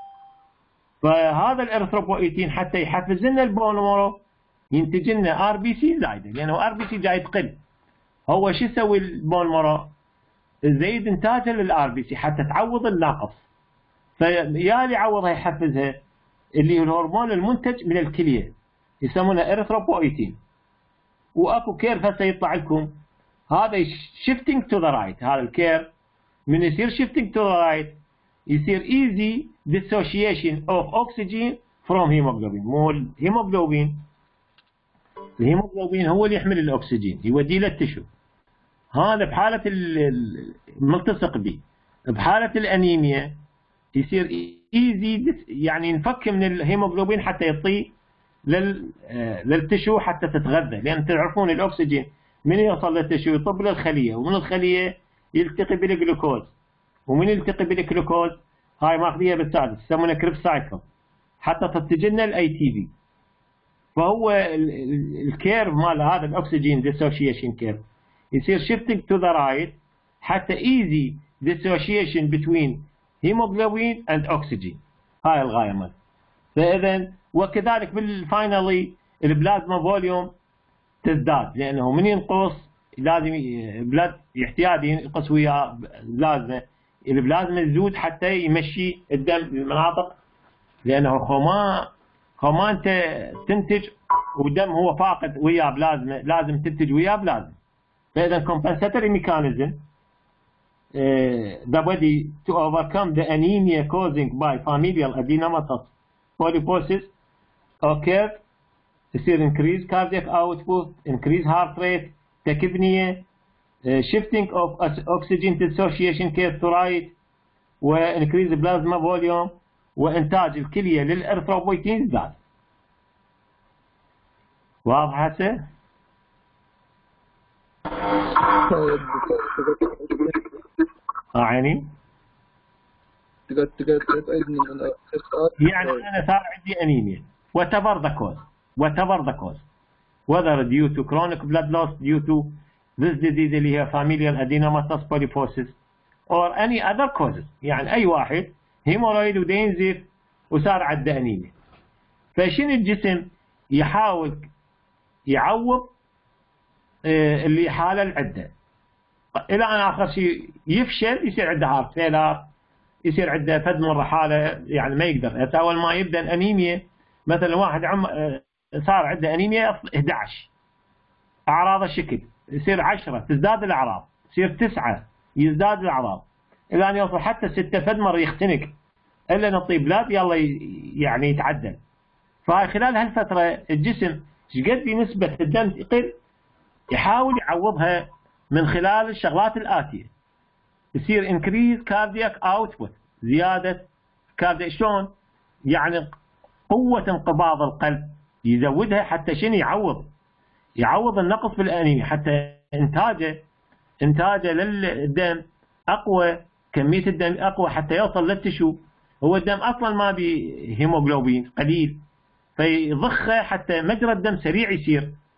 فهذا الاريثروبويتين حتى يحفز لنا البون مارو ينتج لنا ار بي سي زايده، لانه ار بي سي جاي تقل. هو شو يسوي البون مارو؟ يزيد انتاجه للار بي سي حتى تعوض الناقص. فيا اللي يعوضها يحفزها اللي هو الهرمون المنتج من الكليه يسمونه اريثروبويتين. واكو كير هسه يطلع لكم، هذا شيفتنج تو ذا رايت. هذا الكير من يصير شيفتنج تو ذا رايت يصير easy dissociation of oxygen from hemoglobin. مو الهيموغلوبين، الهيموغلوبين هو اللي يحمل الاكسجين يوديه للتشو. هذا بحاله الملتصق به. بحاله الانيميا يصير ايزي، يعني ينفك من الهيموغلوبين حتى يعطيه لل للتشو حتى تتغذى. لان تعرفون الاكسجين من يوصل للتشو يطب للخليه، ومن الخليه يلتقي بالجلوكوز، ومن يلتقي بالجلوكوز هاي ماخذيها بالسادس يسمونه كريب سايكل حتى تنتج لنا الاي تي في. فهو الكيرف مال هذا الاكسجين ديسوشيشن كيرف يصير شيفتنج تو ذا رايت حتى ايزي ديسوشيشن بتوين هيموغلوبين اند اوكسجين. هاي الغايه مال. فاذا وكذلك بالفاينالي البلازما فوليوم تزداد، لانه من ينقص لازم بلاد احتياطي ينقص وياه بلازما، البلازما تزود حتى يمشي الدم للمناطق، لانه خما خما انت تنتج والدم هو فاقد وياه بلازما، لازم تنتج وياه بلازما. فاذا compensatory mechanism uh, the body to overcome the anemia causing by familial adenomatous polyposis occur يصير increase cardiac output، increase heart rate، تكبنية، shifting of oxygen dissociation curve to right، و increase plasma volume، وإنتاج الكلية للإرثروبويتين زاد. واضح هسه؟ اه عيني؟ تقدر تقدر تعيد من يعني أنا صار عندي أنيميا whatever the cause whatever the cause whether due to chronic blood loss due to this disease اللي هي familial adenomatous polyposis or any other causes. يعني أي واحد هيمورايد وده ينزف وصار عنده أنيميا، فشنو الجسم يحاول يعوض آه اللي حاله العدة إلى أن آخر شيء يفشل، يصير عنده هارت فيلر، يصير عنده فد مرة حالة يعني ما يقدر. أول ما يبدأ الأنيميا مثلا واحد عم آه صار عنده أنيميا إحدى عشر أعراض الشكل، يصير عشرة تزداد الأعراض، يصير تسعة يزداد الأعراض، إلى أن يوصل حتى ستة فد مرة يختنق إلا نعطيه بلاد يلا يعني يتعدل. فخلال هالفترة الجسم شقد نسبة الدم تقل يحاول يعوضها من خلال الشغلات الآتية. يصير increase cardiac output، زيادة كاردياك. شلون؟ يعني قوة انقباض القلب يزودها حتى شنو يعوض يعوض النقص بالأنيميا، حتى إنتاجه إنتاجه للدم أقوى، كمية الدم أقوى حتى يوصل للتشو. هو الدم أصلا ما بي هيموغلوبين قليل، فيضخه حتى مجرى الدم سريع يصير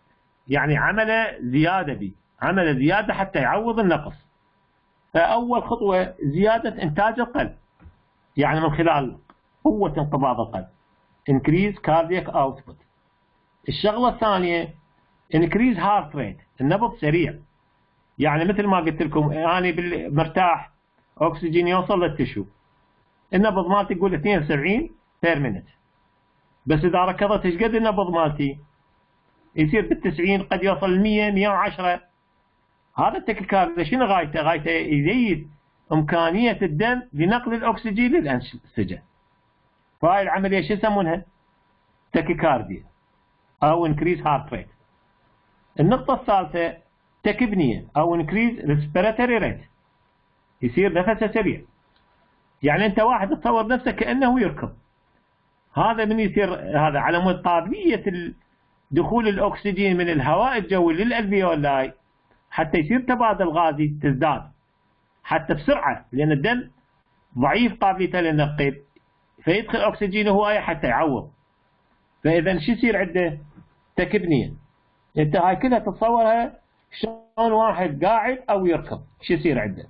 يعني عمل زيادة بي عمل زيادة حتى يعوض النقص. فأول خطوة زيادة إنتاج القلب، يعني من خلال قوة انقباض القلب increase cardiac output. الشغلة الثانية increase heart rate، النبض سريع. يعني مثل ما قلت لكم أنا مرتاح أكسجين يوصل للتشو، النبض مالتي يقول اثنين وسبعين بير مينت، بس إذا ركضت ايش قد النبض مالتي؟ يصير بالتسعين، قد يوصل المية مية وعشرة. هذا التكيكارديا شنو غايته؟ غايته يزيد إمكانية الدم لنقل الأكسجين للأنسجة. فهاي العملية شو يسمونها؟ تكيكارديا أو increase heart rate. النقطة الثالثة تكبنية أو increase respiratory rate، يصير نفسه سريع. يعني أنت واحد تصور نفسك كأنه يركض، هذا من يصير هذا على مود قابلية دخول الأكسجين من الهواء الجوي للألفيولاي حتى يصير تبادل غازي تزداد حتى بسرعة، لأن الدم ضعيف قابليته للنقل، فيدخل أكسجين هواية حتى يعوض. فإذا شو يصير عنده؟ تكبنية. أنت هاي كلها تتصورها شلون واحد قاعد أو يركض، شو يصير عنده؟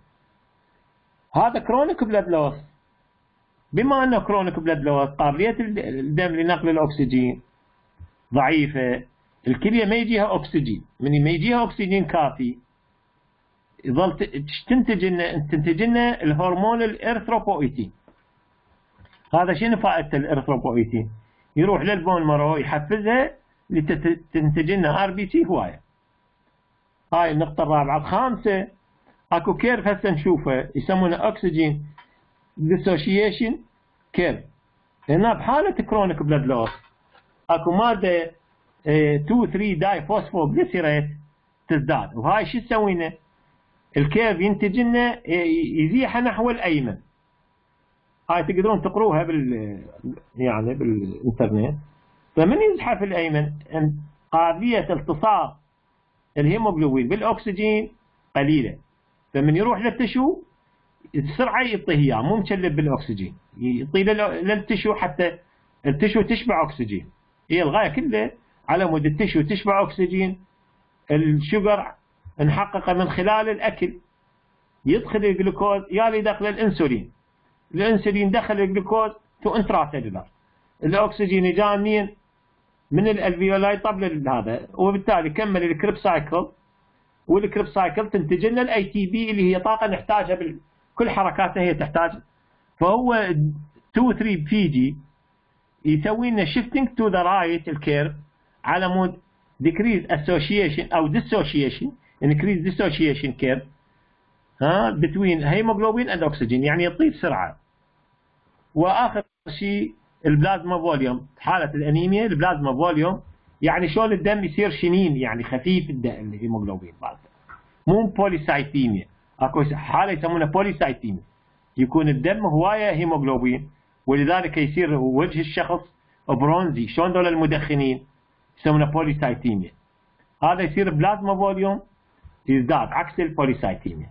هذا كرونيك بلاد لوس. بما أنه كرونيك بلاد لوس قابلية الدم لنقل الأكسجين ضعيفة، الكلية ما يجيها أكسجين، من ما يجيها أكسجين كافي يظل تنتج لنا تنتج لنا الهرمون الإرثروبويتين. هذا شنو فائدة الإرثروبويتين؟ يروح للبون مرو يحفزها لتنتج لنا ار بي سي هواية. هاي النقطة الرابعة. الخامسة اكو كيرف هسه نشوفه يسمونه أكسجين ديسوشيشن كيرف. هنا بحالة كرونيك بلاد لوس اكو مادة اثنين ثلاثة داي فوسفوغليسيريت تزداد، وهاي شو تسوي لنا؟ الكيرف ينتج لنا يزيحها نحو الايمن. هاي تقدرون تقروها بال يعني بالانترنت. فمن يزحف الايمن قابلية التصاق الهيموغلوبين بالاكسجين قليلة، فمن يروح للتشو بسرعة يعطيه اياه، مو مشلب بالاكسجين، يعطيه للتشو حتى التشو تشبع اكسجين. هي الغاية كلها على مود التشو تشبع اكسجين. الشجر نحققه من خلال الاكل، يدخل الجلوكوز يالي داخل الانسولين، الانسولين دخل الجلوكوز تو انتراسيلولار، الاكسجين جاء منين؟ من الالفيولاي طبل هذا، وبالتالي كمل الكريب سايكل، والكريب سايكل تنتج لنا الاي تي بي اللي هي طاقه نحتاجها بكل حركاتنا هي تحتاج. فهو اثنين ثلاثة بي جي يسوي لنا shifting to the right الكيرف على مود decrease association او dissociation increase dissociation curve ها between hemoglobin and oxygen، يعني يطير سرعة. واخر شيء البلازما فوليوم، حالة الانيميا البلازما فوليوم يعني شلون الدم يصير شنين، يعني خفيف الهيموغلوبين بعد، مو بوليسايتيميا. اكو حالة يسمونها بوليسايتيميا، يكون الدم هواية هيموغلوبين ولذلك يصير وجه الشخص برونزي، شلون دول المدخنين يسمونه بوليسايتيميا. هذا يصير بلازما فوليوم يزداد عكس البوليسايتيميا.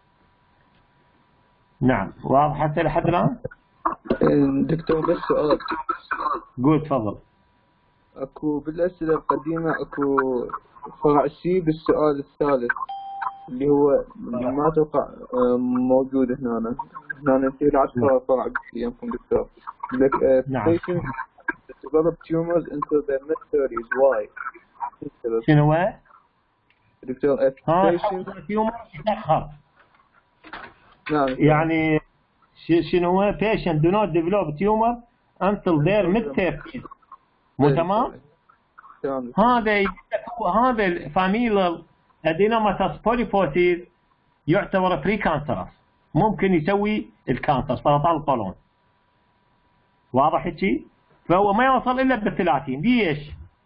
نعم واضح حتى لحد الآن؟ دكتور بس سؤال. قول تفضل. اكو بالأسئلة القديمة اكو فرع سي بالسؤال الثالث اللي هو اللي ما اتوقع موجود هنا. هنا نصير عشرة فرع يمكن دكتور. نعم. develop tumors into the mid thirties. Why? شنو هو؟ دكتور patient تيومر يتأخر. نعم. يعني شنو هو؟ patient do not develop tumor until their mid thirties. مو تمام؟ هذا هذا الفاميلال ادينوماتوس بوليبوسيس يعتبر بري كانسرس، ممكن يسوي الكانسر سرطان القولون. واضح هيك؟ فهو ما يوصل الا بالثلاثين. ليش؟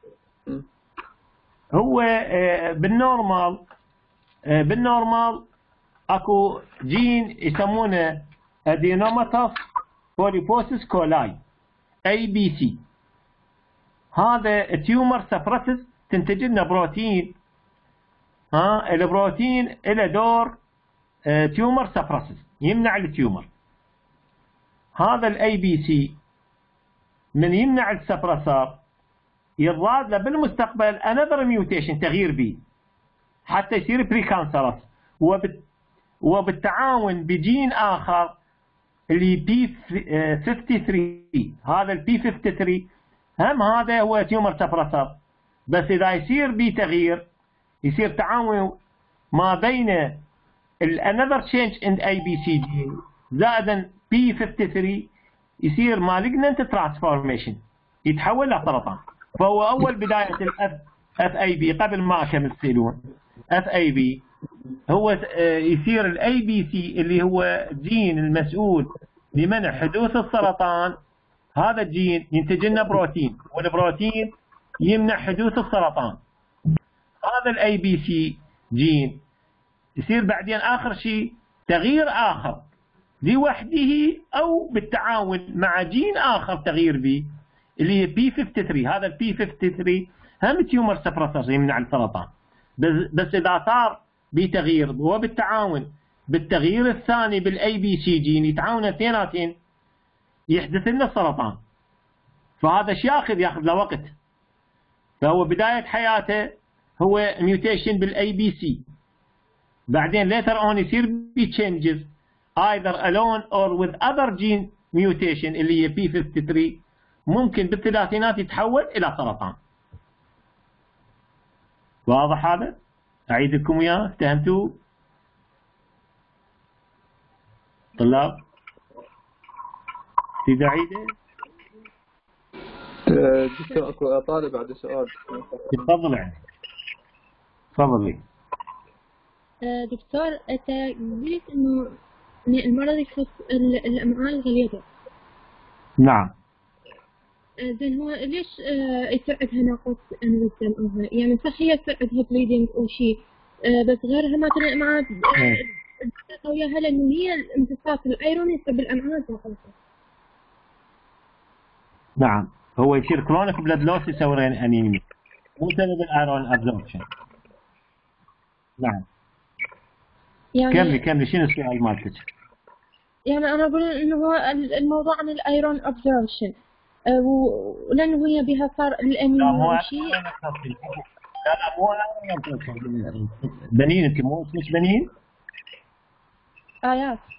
هو بالنورمال بالنورمال اكو جين يسمونه ادينوماتوس بوليبوسيس كولاي اي بي سي. هذا تيومر سبرسس تنتج لنا بروتين. ها البروتين له دور تيومر سبرسس، يمنع التيومر. هذا الاي بي سي من يمنع السبرسر يضاد له بالمستقبل another mutation تغيير بي حتى يصير بريكانسرس، وبت وبالتعاون بجين آخر اللي بي خمسة وخمسين. هذا البي خمسة وخمسين هم هذا هو تيومر سبرسر، بس إذا يصير بي تغيير يصير تعاون ما بين الانذر تشينج ان اي بي سي جين زائدا بي خمسة وخمسين يصير مالجننت ترانسفورميشن، يتحول لسرطان. فهو أول بداية الاف اف اي بي قبل ما أكمل سيلون اف اي بي هو يصير الاي بي سي اللي هو جين المسؤول لمنع حدوث السرطان. هذا الجين ينتج لنا بروتين، والبروتين يمنع حدوث السرطان. هذا الاي بي سي جين يصير بعدين اخر شيء تغيير اخر لوحده او بالتعاون مع جين اخر تغيير بي اللي هي بي خمسة وخمسين. هذا البي خمسة وخمسين هم تيومر سبرسر يمنع السرطان، بس, بس اذا صار بتغيير وبالتعاون بالتغيير الثاني بالاي بي سي جين يتعاون اثنيناتين يحدث لنا السرطان. فهذا شيء ياخذ ياخذ له وقت. فهو بدايه حياته هو ميوتيشن بالاي بي سي، بعدين later on يصير بي changes either alone or with other gene mutation اللي هي بي خمسة وخمسين، ممكن بالثلاثينات يتحول الى سرطان. واضح هذا؟ اعيد لكم اياه، افتهمتوا طلاب؟ تريد اعيده؟ دكتور اكو طالب عنده سؤال. تفضل يعني. تفضلي. دكتور انت قلت انه المرض يخص الامعاء الغليظه. نعم. زين هو ليش يساعدها ناقص انه الدم؟ يعني صح هي تساعدها بليدنج او شيء، بس غيرها ما تنقل معاه وياها لانه هي امتصاص الايرون يصير بالامعاء الداخليه. نعم، هو يصير كرونيك بلاد لوس يسوي انيميا مو سبب الايرون ابزوربشن. نعم. يعني كملي كملي شنو السؤال مالتك؟ يعني انا اقول انه هو الموضوع عن الايرون ابزوربشن ولانه هي بها صار الاميون شيء. لا لا مو ايرون بنين، انت مو اسمك بنين؟ ايات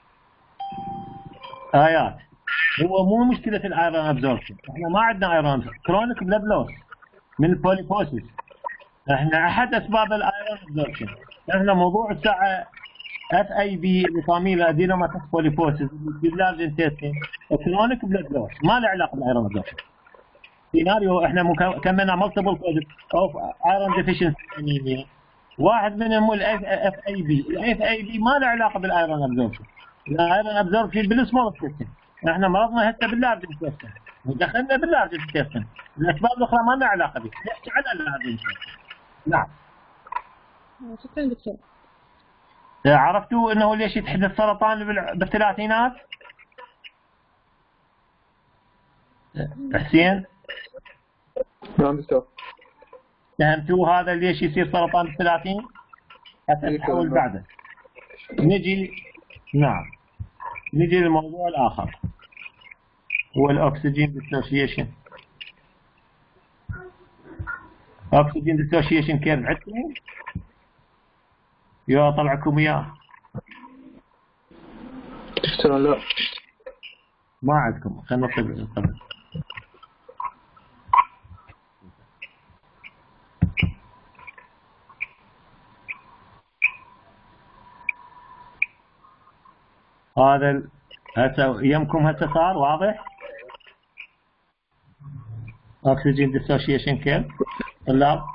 ايات. هو مو مشكله الايرون ابزوربشن، احنا ما عندنا ايرون، كرونيك بلاد لوس من البوليبوسيس. احنا احد اسباب الايرون ابزوربشن. احنا موضوع الساعه اف اي بي اللي صاميله ادينوماتيك بوليبوسيس باللارج انتستين كرونيك بلاد لوس ما له علاقه بالايرون ابزوربشن. سيناريو احنا كملنا مالتيبل اوف ايرون ديفيشنسي انيميا، واحد منهم هو الاف اي بي. الاف اي بي ما له علاقه بالايرون ابزوربشن، الايرون ابزوربشن بالسمول انتستين. احنا مرضنا هسه باللارج انتستين ودخلنا باللارج انتستين، الاسباب الاخرى ما لنا علاقه بها، نحكي على اللارج انتستين. نعم. شكرا دكتور. عرفتوا انه ليش يتحدث سرطان بالثلاثينات؟ حسين؟ نعم دكتور. فهمتوا هذا ليش يصير سرطان بالثلاثين؟ حتى نحاول بعده. نجي نعم نجي للموضوع الآخر هو الأكسجين ديسوشيشن. أكسجين ديسوشيشن كيف عندكم؟ يا طلعكم إياه؟ دكتور لا ما عندكم، خلينا نطلع. هذا هسه يمكم هسه صار واضح؟ أكسجين ديسوشيشن كيف؟ طلاب؟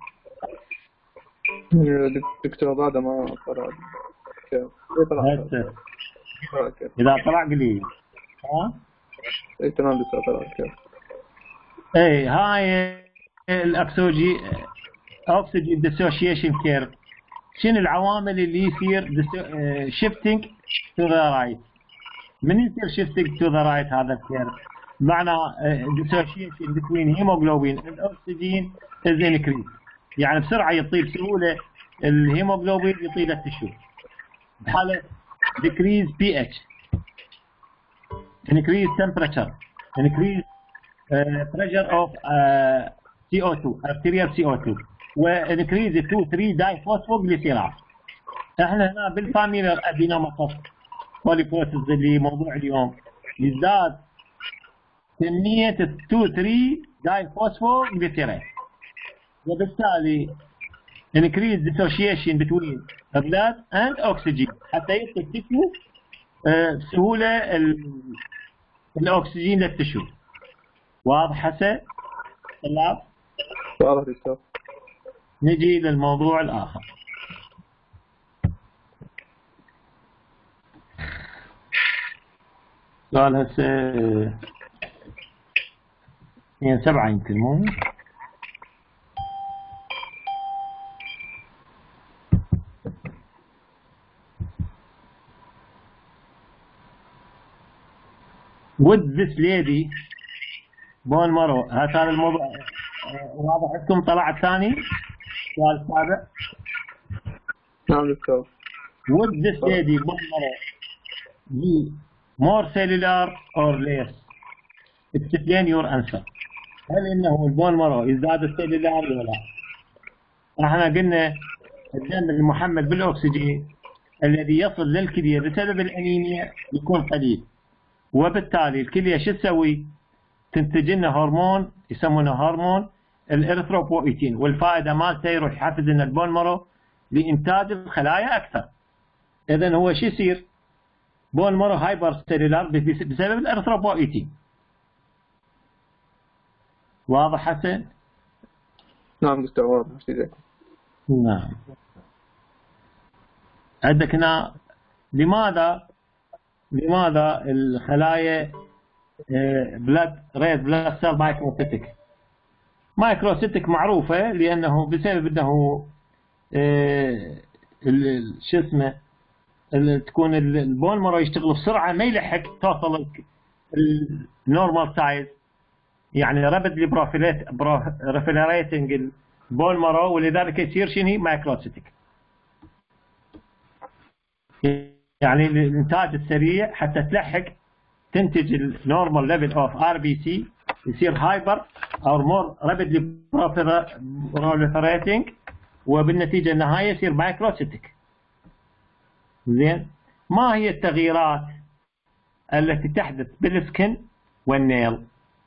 دكتور بعد ما طلع هسه إذا طلع قليل ها؟ اي تمام دكتور طلع كيف؟ اي هاي الأكسجين أكسجين ديسوشيشن كيرف. شنو العوامل اللي يصير شيفتنج تو ذا رايت؟ من يصير شيفتنج تو ذا رايت هذا الكيرف؟ معنى ديسوشيشن بين هيموجلوبين الاكسجين از انكريز، يعني بسرعه يطير بسهوله الهيموجلوبين يطيل التشو بحاله decrease pH increase temperature increase uh, pressure of uh, سي او اثنين ارتيريال سي او اثنين وانكريز اثنين ثلاثة داي فوسفوغليسيرات. احنا هنا بالفاميلر ادينوماتوس بوليبروسيس اللي موضوع اليوم يزداد كمية اثنين ثلاثة داي فوسفوغليسيرات، وبالتالي increase dissociation between blood and oxygen حتى يتكتفوا بسهولة الأكسجين للتشو. واضح هسه طلاب؟ واضح دكتور. نجي للموضوع الآخر. سؤال هسه اثنين سبعة يمكن مو؟ would this lady bone marrow. هذا الموضوع واضح عندكم؟ طلع الثاني السؤال السابع. نعم دكتور. would this lady bone marrow be more cellular or less؟ explain your answer. هل انه البون مارو يزداد السيلولار ولا لا؟ احنا قلنا الدم المحمل بالاكسجين الذي يصل للكليه بسبب الانيميا يكون قليل، وبالتالي الكليه شو تسوي؟ تنتج لنا هرمون يسمونه هرمون الاريثروبويتين، والفائده مالته يروح يحفز لنا البون مارو لانتاج الخلايا اكثر. اذا هو شو يصير؟ بون مارو هايبر سيلولار بسبب الاريثروبويتين. واضح حسن؟ نعم دكتور واضح. نعم. عندك هنا لماذا لماذا الخلايا بلاد ريد بلاد سيل مايكروسيتك؟ مايكروسيتك معروفه لانه بسبب انه شو اسمه تكون البون مارو يشتغل بسرعه ما يلحق توصل النورمال سايز، يعني رابيدلي بروفيلريتنج البون مارو، ولذلك يصير شنو؟ مايكروسيتك. يعني الانتاج السريع حتى تلحق تنتج النورمال ليفل اوف ار بي سي يصير هايبر او مور رابيدلي بروليفريتنج، وبالنتيجه النهائيه يصير مايكروسيتك. زين، ما هي التغييرات التي تحدث بالسكن والنيل؟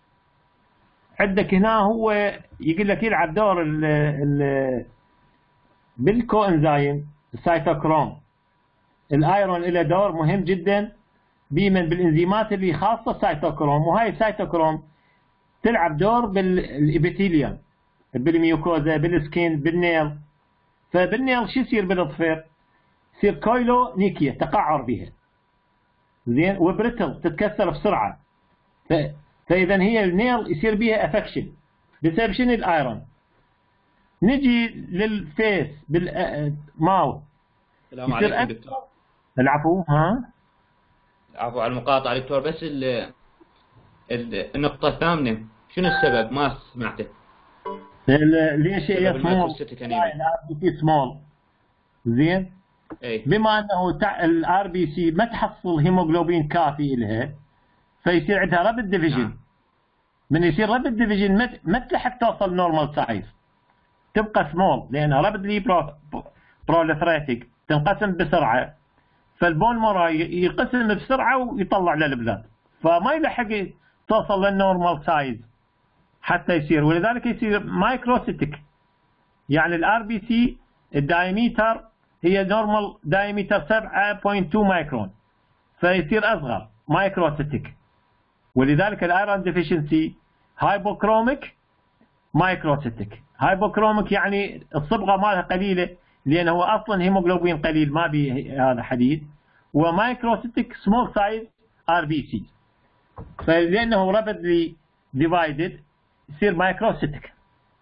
عندك هنا هو يقول لك يلعب دور ال ال بالكو انزيم السيتوكروم. الايرون له دور مهم جدا بمن بالانزيمات اللي خاصه السيتوكروم، وهاي السيتوكروم تلعب دور بالابيثيليوم بالميوكوزا بالسكين بالنيل. فبالنيل شو يصير بالاظفار؟ يصير كويلو نيكيا تقعر بها، زين، وبريتل تتكسر بسرعه. ف فاذا هي النيل يصير بها افكشن بسبب شنو؟ الايرون. نجي للفيس بالماوث. السلام عليكم دكتور. العفو. ها العفو على المقاطعه دكتور، بس ال ال النقطه الثامنه شنو السبب؟ ما سمعته. ليش هي سمول؟ سمول زين. اي بما انه الار بي سي ما تحصل هيموغلوبين كافي لها، فيصير عندها رابد ديفيجن. من يصير رابد ديفيجن ما تلحق توصل نورمال سايز، تبقى سمول لانها رابدلي بروليفريتنج تنقسم بسرعه. فالبون مارو يقسم بسرعه ويطلع للبلاد، فما يلحق توصل للنورمال سايز حتى يصير، ولذلك يصير مايكروسيتك. يعني الار بي سي الدايمتر هي نورمال دايمتر سبعة فاصلة اثنين مايكرون، فيصير اصغر مايكروسيتك. ولذلك الايرون ديفيشنسي هايبوكروميك مايكروسيتك. هايبوكروميك يعني الصبغه مالها قليله لانه هو اصلا هيموغلوبين قليل ما به هذا حديد، ومايكروسيتك سمول سايز ار بي سي. فلانه رابيدلي ديفايدد يصير مايكروسيتك.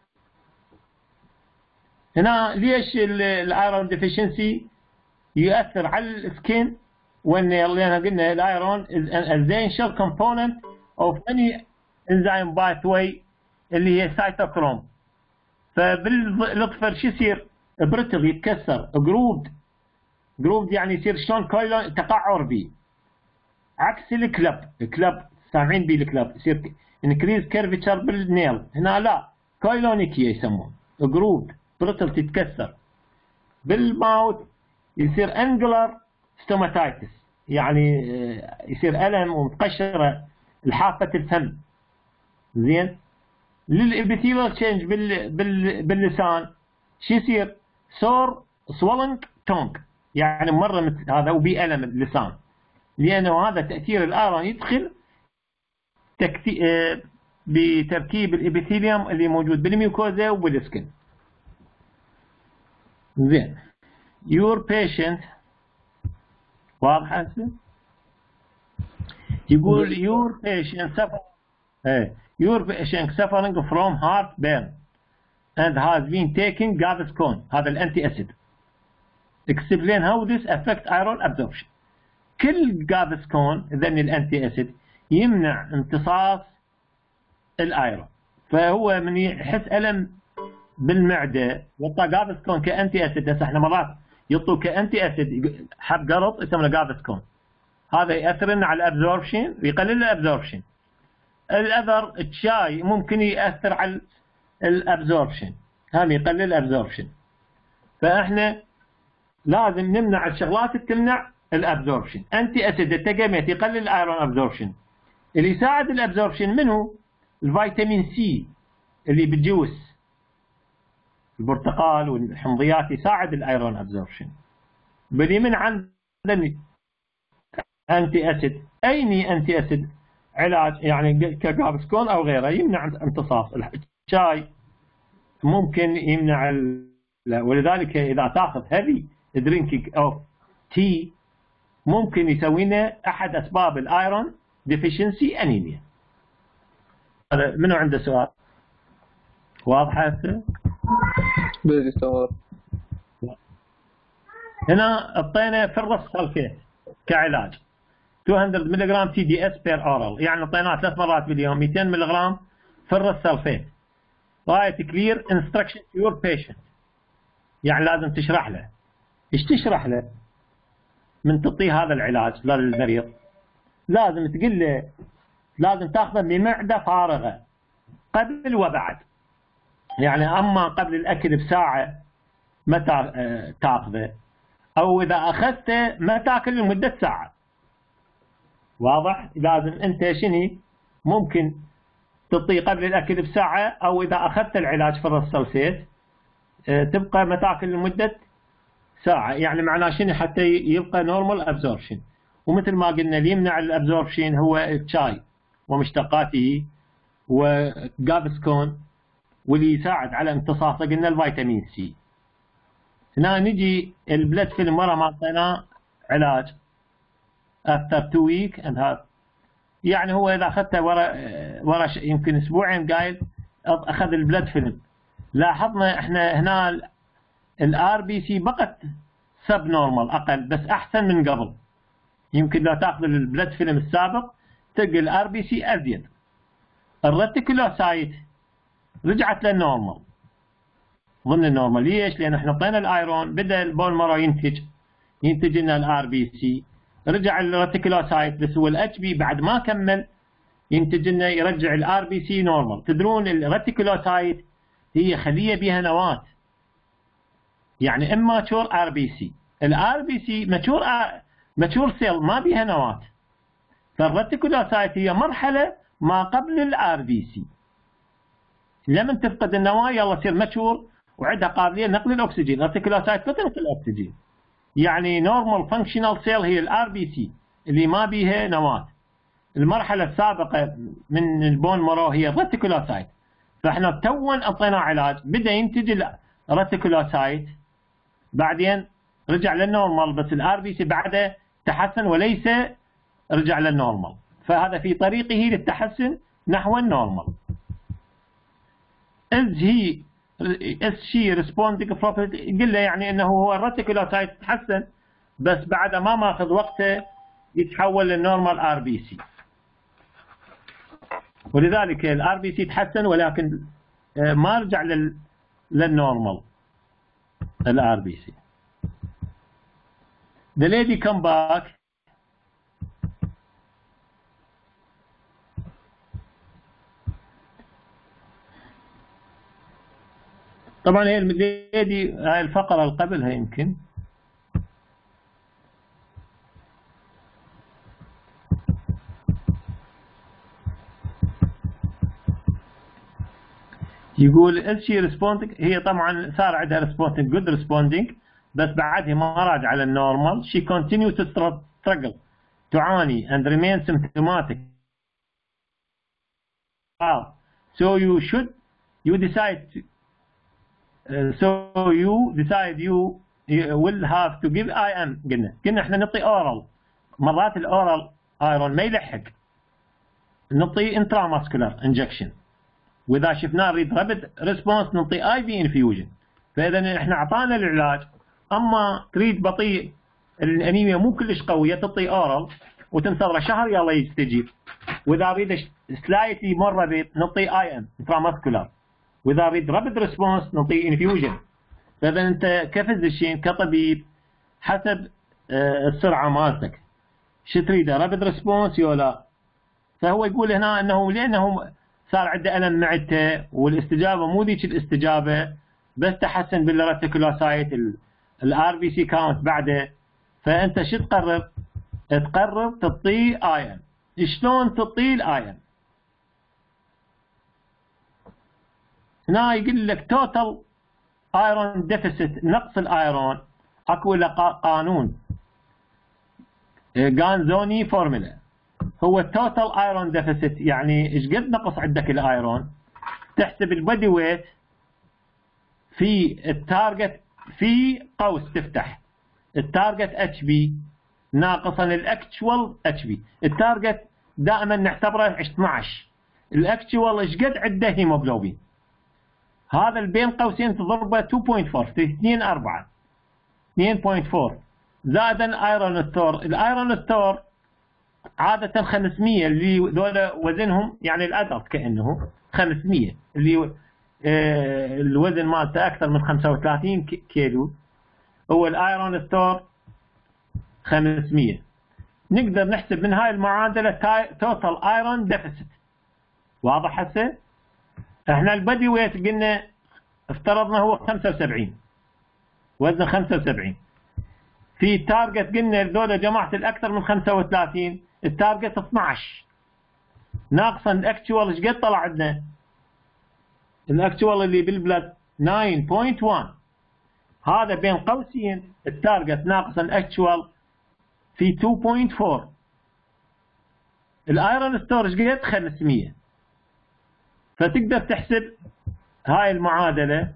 هنا ليش الايرون ديفيشنسي يؤثر على السكين والنيل؟ لان قلنا الايرون essential component of any enzyme pathway اللي هي سيتوكروم. فبالاظفر شو يصير؟ بريتل يتكسر، جروبد جروبد يعني يصير شلون كويلو تقعر بيه، عكس الكلب. الكلب سامعين بيه الكلب يصير انكريز كيرفتشر بالنيل، هنا لا، كايلونيكيا يسمون جروب برتل تتكسر بالماوت، يصير انجلر ستوماتايتس يعني يصير ألم ومتقشرة الحافة الفم. زين. للإبيثيليال تشينج بال بال باللسان شو يصير؟ سور سوالنج تونج يعني مرة هذا وبي ألم اللسان، لأنه هذا تأثير الآيرون يدخل تكتي... بتركيب الإبيثيليوم اللي موجود بالميوكوزا وبالسكن. زين. your patient واضح هسه؟ يقول your patient suffer ايه your patient suffering from heartburn and has been taking Gaviscon هذا الانتي اسيد. explain how this affect iron absorption. كل Gaviscon ذن الانتي اسيد يمنع امتصاص الايرون، فهو من يحس الم بالمعده يعطى Gaviscon كانتي اسيد. هسه احنا مرات يعطوا كانتي اسيد حب قرط يسمونه Gaviscon، هذا ياثر لنا على الابزوربشن ويقلل الابزوربشن. الاذر الشاي ممكن ياثر على الابزوربشن، هم يقلل الابزوربشن. فاحنا لازم نمنع الشغلات اللي تمنع الابزوربشن. انتي اسيد التقاميت يقلل الايرون ابزوربشن. اللي يساعد الابزوربشن منه الفيتامين سي اللي بالجوس البرتقال والحمضيات يساعد الايرون ابزوربشن. باليمين عندنا انتي اسيد، اي انتي اسيد علاج يعني كجافسكون او غيره يمنع امتصاص. الشاي ممكن يمنع ال... ولذلك اذا تاخذ هيفي درينكينج اوف تي ممكن يسوي لنا احد اسباب الايرون ديفيشنسي انيميا. هذا منو عنده سؤال؟ واضحه هسه؟ بيجي سؤال. هنا اعطينا فرس سلفيت كعلاج مئتين ملغ تي دي اس بير اورال، يعني اعطيناه ثلاث مرات باليوم مئتين ملغ فرس سلفيت. رايت كلير انستركشن تو يور بيشنت، يعني لازم تشرح له. ايش تشرح له؟ من تعطيه هذا العلاج للمريض لازم تقول له لازم تاخذه بمعده فارغه قبل وبعد، يعني اما قبل الاكل بساعه ما تاخذه، او اذا اخذته ما تاكل لمده ساعه. واضح؟ لازم انت شنو ممكن تعطيه قبل الاكل بساعه، او اذا اخذت العلاج فرس سلفيت تبقى ما تاكل لمده ساعه، يعني معناه شنو؟ حتى يبقى نورمال ابزوربشن. ومثل ما قلنا اللي يمنع الابزوربشن هو الشاي ومشتقاته وجافسكون، واللي يساعد على امتصاصه قلنا الفيتامين سي. هنا نجي البلد فيلم ورا ما اعطيناه علاج after two week and half، يعني هو اذا اخذته ورا ورا يمكن اسبوعين قايل اخذ البلد فيلم، لاحظنا احنا هنا الار بي سي بقت سب نورمال اقل بس احسن من قبل. يمكن لو تاخذ البلد فيلم السابق تلقى الار بي سي ازيد. الريتيكولوسايت رجعت للنورمال ضمن النورمال. ليش؟ لان احنا اعطينا الايرون بدا البون مارو ينتج ينتج لنا الار بي سي، رجع الريتيكولوسايت بس هو الاتش بي بعد ما كمل ينتج لنا يرجع الار بي سي نورمال. تدرون الريتيكولوسايت هي خليه بها نواه، يعني اما ماتشور ار بي سي. الار بي سي ماتشور ماتشور سيل ما بها نواه، فالريتيكولوسايت هي مرحله ما قبل الار بي سي. لما تفقد النواه يلا تصير ماتشور وعندها قابليه لنقل الاكسجين. الريتيكولوسايت لا تنقل الاكسجين، يعني نورمال فانكشنال سيل هي الار بي سي اللي ما بيها نواه. المرحله السابقه من البون مارو هي الريتيكولوسايت، فاحنا تونا اعطينا علاج بدا ينتج الريتيكولوسايت بعدين رجع للنورمال، بس الار بي سي بعده تحسن وليس رجع للنورمال، فهذا في طريقه للتحسن نحو النورمال. is he is she responding properly؟ قل له يعني انه هو الريتيكولوسايت تحسن بس بعد ما ماخذ وقته يتحول للنورمال ار بي سي، ولذلك الار بي سي تحسن ولكن ما رجع لل للنورمال الار بي سي. The lady come back طبعا هي الليدي هاي الفقرة اللي قبلها يمكن يقول is she responding. هي طبعا صار عندها responding good responding بس بعدها ما راجع على النورمال. she continues to struggle تعاني and remain symptomatic. Ah, so you should you decide to, uh, so you decide you, you will have to give I M. قلنا قلنا احنا نعطي oral. مرات الاورال ايرون ما يلحق نعطي intramuscular injection. واذا شفناه نريد رابد ريسبونس نعطي اي في انفيوجن. فاذا احنا اعطانا العلاج اما تريد بطيء الانيميا مو كلش قويه تعطي اورال وتنتظر شهر يلا يستجيب. واذا اريد سلايتلي مور رابد نعطي اي ام انتراماسكولار. واذا اريد رابد ريسبونس نعطي انفيوجن. فاذا انت كفيزيشن كطبيب حسب السرعه مالتك شو تريد رابد ريسبونس ولا. فهو يقول هنا انه لانه صار عنده ألم معدته والاستجابة مو ذيك الاستجابة بس تحسن بالريتيكولوسايت الار بي سي كاونت بعده. فأنت شو تقرر؟ تقرر تعطيه ايون. شلون تعطيه الايون؟ هنا يقول لك توتال ايرون ديفيسيت نقص الايرون اكو له قانون غانزوني فورمولا. هو التوتال ايرون ديفيسيت يعني ايش قد نقص عندك الايرون تحسب البودي ويت في التارجت في قوس تفتح التارجت اتش بي ناقصا الاكتشوال اتش بي. التارجت دائما نعتبره اثنعش الاكتشوال ايش قد عنده هيموجلوبين هذا اللي بين قوسين تضربه اثنين فاصلة أربعة في اثنين فاصلة أربعة اثنين فاصلة أربعة زائدا ايرون ستور. الايرون ستور عادة خمسمية اللي ذولا وزنهم يعني الأدلت كأنه خمسمية اللي آه الوزن مالته أكثر من خمسة وثلاثين كيلو هو الأيرون ستور خمسمية. نقدر نحسب من هاي المعادلة توتال ايرون ديفيسيت. واضح هسه؟ احنا البادي ويت قلنا افترضنا هو خمسة وسبعين وزنه خمسة وسبعين في تارجت قلنا ذولا جماعة الأكثر من خمسة وثلاثين التارجت اثنعش ناقصا الاكتوال ايش قد طلع عندنا؟ الاكتوال اللي بالبلد تسعة فاصلة واحد هذا بين قوسين التارجت ناقصا الاكتوال في اثنين فاصلة أربعة. الايرون ستور ايش قد؟ خمسمية. فتقدر تحسب هاي المعادله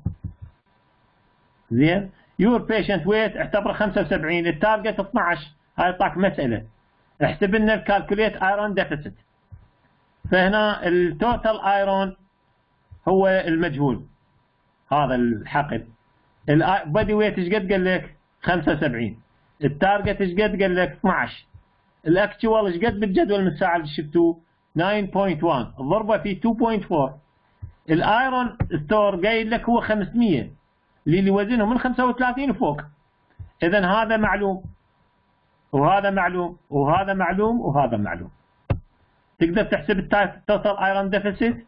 زين. يور بيشنت ويت اعتبره خمسة وسبعين التارجت اثنعش. هاي طاق مساله احسب لنا الكالكوليت ايرون ديفيسيت. فهنا التوتال ايرون هو المجهول هذا الحقل. البادي ويت ايش قد قال لك؟ خمسة وسبعين. التارجت ايش قد قال لك؟ اثنعش. الاكتوال ايش قد بالجدول من الساعه اللي شفتوه؟ تسعة فاصلة واحد الضربه في اثنين فاصلة أربعة. الايرون ستور قايل لك هو خمسمية اللي وزنه من خمسة وثلاثين وفوق. اذا هذا معلوم وهذا معلوم وهذا معلوم وهذا معلوم. تقدر تحسب التوتال ايرون ديفيسيت.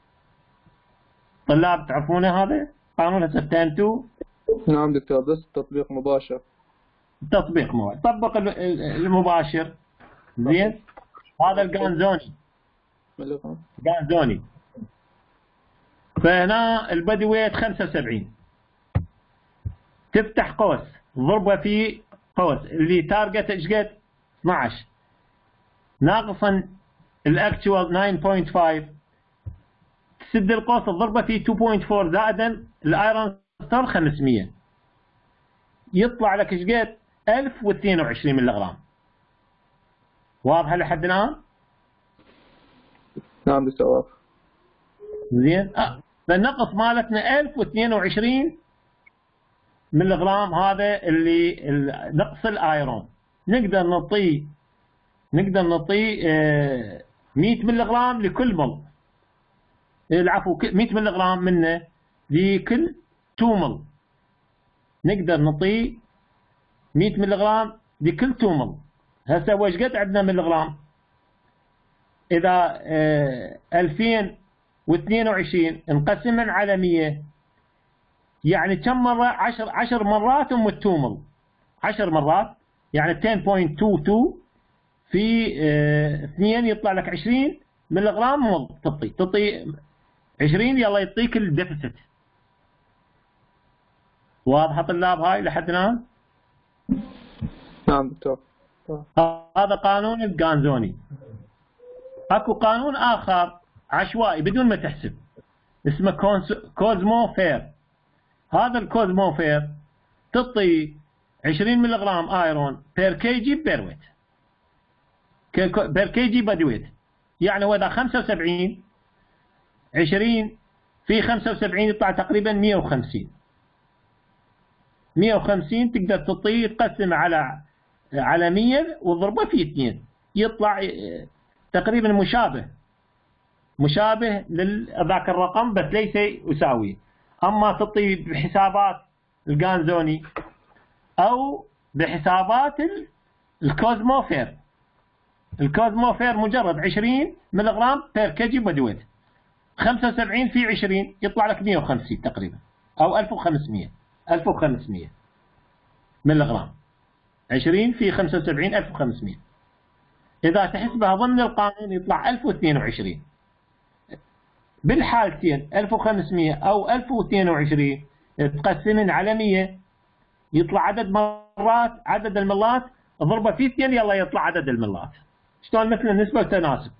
طلاب تعرفونه هذا قانون هسه فهمتوه؟ نعم دكتور بس تطبيق مباشر. تطبيق مباشر طبق المباشر زين. هذا الغانزوني غانزوني. فهنا البادي ويت خمسة وسبعين تفتح قوس ضربه في قوس اللي تارجت ايش قد؟ اثنعش ناقصا الاكتوال تسعة فاصلة خمسة تسد القوس الضربه في اثنين فاصلة أربعة زائدا الايرون ستور خمسمية يطلع لك ايش قد؟ ألف واثنين وعشرين ملي غرام. واضحه لحد الان؟ نعم دكتور. زين. اه فالنقص مالتنا ألف واثنين وعشرين ملي غرام هذا اللي نقص الايرون. نقدر نعطيه نقدر نعطيه اه مئة ملي غرام لكل مل. العفو مئة ملي غرام منه لكل تو مل. نقدر نعطيه مئة ملي غرام لكل تو مل. هسه هو ايش قد عندنا ملي غرام؟ اذا اه ألفين واثنين وعشرين نقسمها على مية يعني كم مرة؟ عشر عشر مرات أم التومل، عشر مرات يعني عشرة فاصلة اثنين اثنين في اه اثنين يطلع لك عشرين ملغرام مض تعطي تعطي عشرين، يلا يعطيك الديفيسيت. واضحة طلاب هاي لحد الآن؟ نعم دكتور. هذا قانون الجانزوني. اكو قانون آخر عشوائي بدون ما تحسب اسمه كوزمو فير. هذا الكوزمو فير تعطي عشرين ملغرام ايرون بير كي جي بير ويت، بير كي جي بادي ويت. يعني هو اذا خمسة وسبعين عشرين في خمسة وسبعين يطلع تقريبا مئة وخمسين. مئة وخمسين تقدر تعطيه تقسم على على مئة وضربه في اثنين يطلع تقريبا مشابه مشابه لذاك الرقم بس ليس يساوي. اما تعطي بحسابات الجانزوني او بحسابات الكوزموفير. الكوزموفير مجرد عشرين ملغرام بير كيجي بودي ويت، خمسة وسبعين في عشرين يطلع لك مئة وخمسين تقريبا او ألف وخمسمئة ألف وخمسمئة ملغرام. عشرين في خمسة وسبعين ألف وخمسمئة. اذا تحسبها ضمن القانون يطلع ألف واثنين وعشرين. بالحالتين ألف وخمسمئة او ألف واثنين وعشرين تقسمن على مئة يطلع عدد مرات، عدد المرات اضربه في اثنين يلا يطلع عدد المرات. شلون؟ مثل النسبة والتناسب.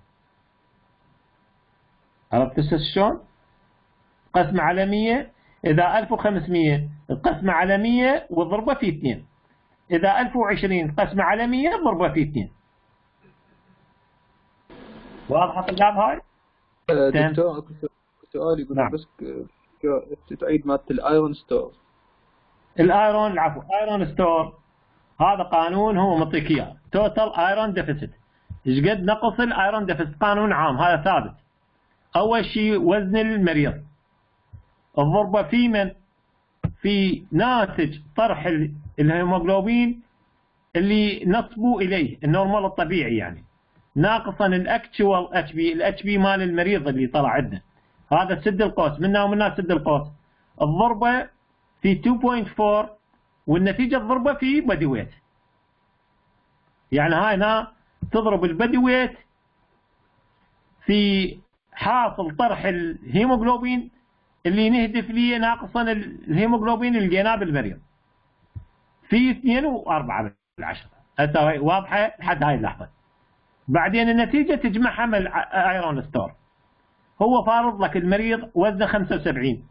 عرفت شلون؟ قسم على مئة، اذا ألف وخمسمئة تقسم على مئة واضربه في اثنين، اذا ألف وعشرين تقسم على مئة اضربه في اثنين. واضحة طلاب هاي؟ دكتور اكو سؤال يقول نعم. بس تعيد مادة الايرون ستور. الايرون العفو ايرون ستور هذا قانون هو معطيك اياه توتال ايرون ديفيسيت. ايش قد نقص الايرون ديفيسيت؟ قانون عام هذا ثابت. اول شيء وزن المريض الضربه في من؟ في ناتج طرح الهيموغلوبين اللي نصبوا اليه النورمال الطبيعي، يعني ناقصا الاكتشوال اتش بي، الاتش بي مال المريض اللي طلع عندنا. هذا سد القوس منا ومنا سد القوس. الضربه في اثنين فاصلة أربعة والنتيجه الضربه في بادي ويت. يعني هاي هنا تضرب البادي ويت في حاصل طرح الهيموغلوبين اللي نهدف ليه ناقصا الهيموغلوبين اللي لقيناه بالمريض في اثنين وأربعة بالعشرة. هسه واضحه لحد هاي اللحظه. بعدين النتيجه تجمعها من الايرون ستور. هو فارض لك المريض وزنه خمسة وسبعين،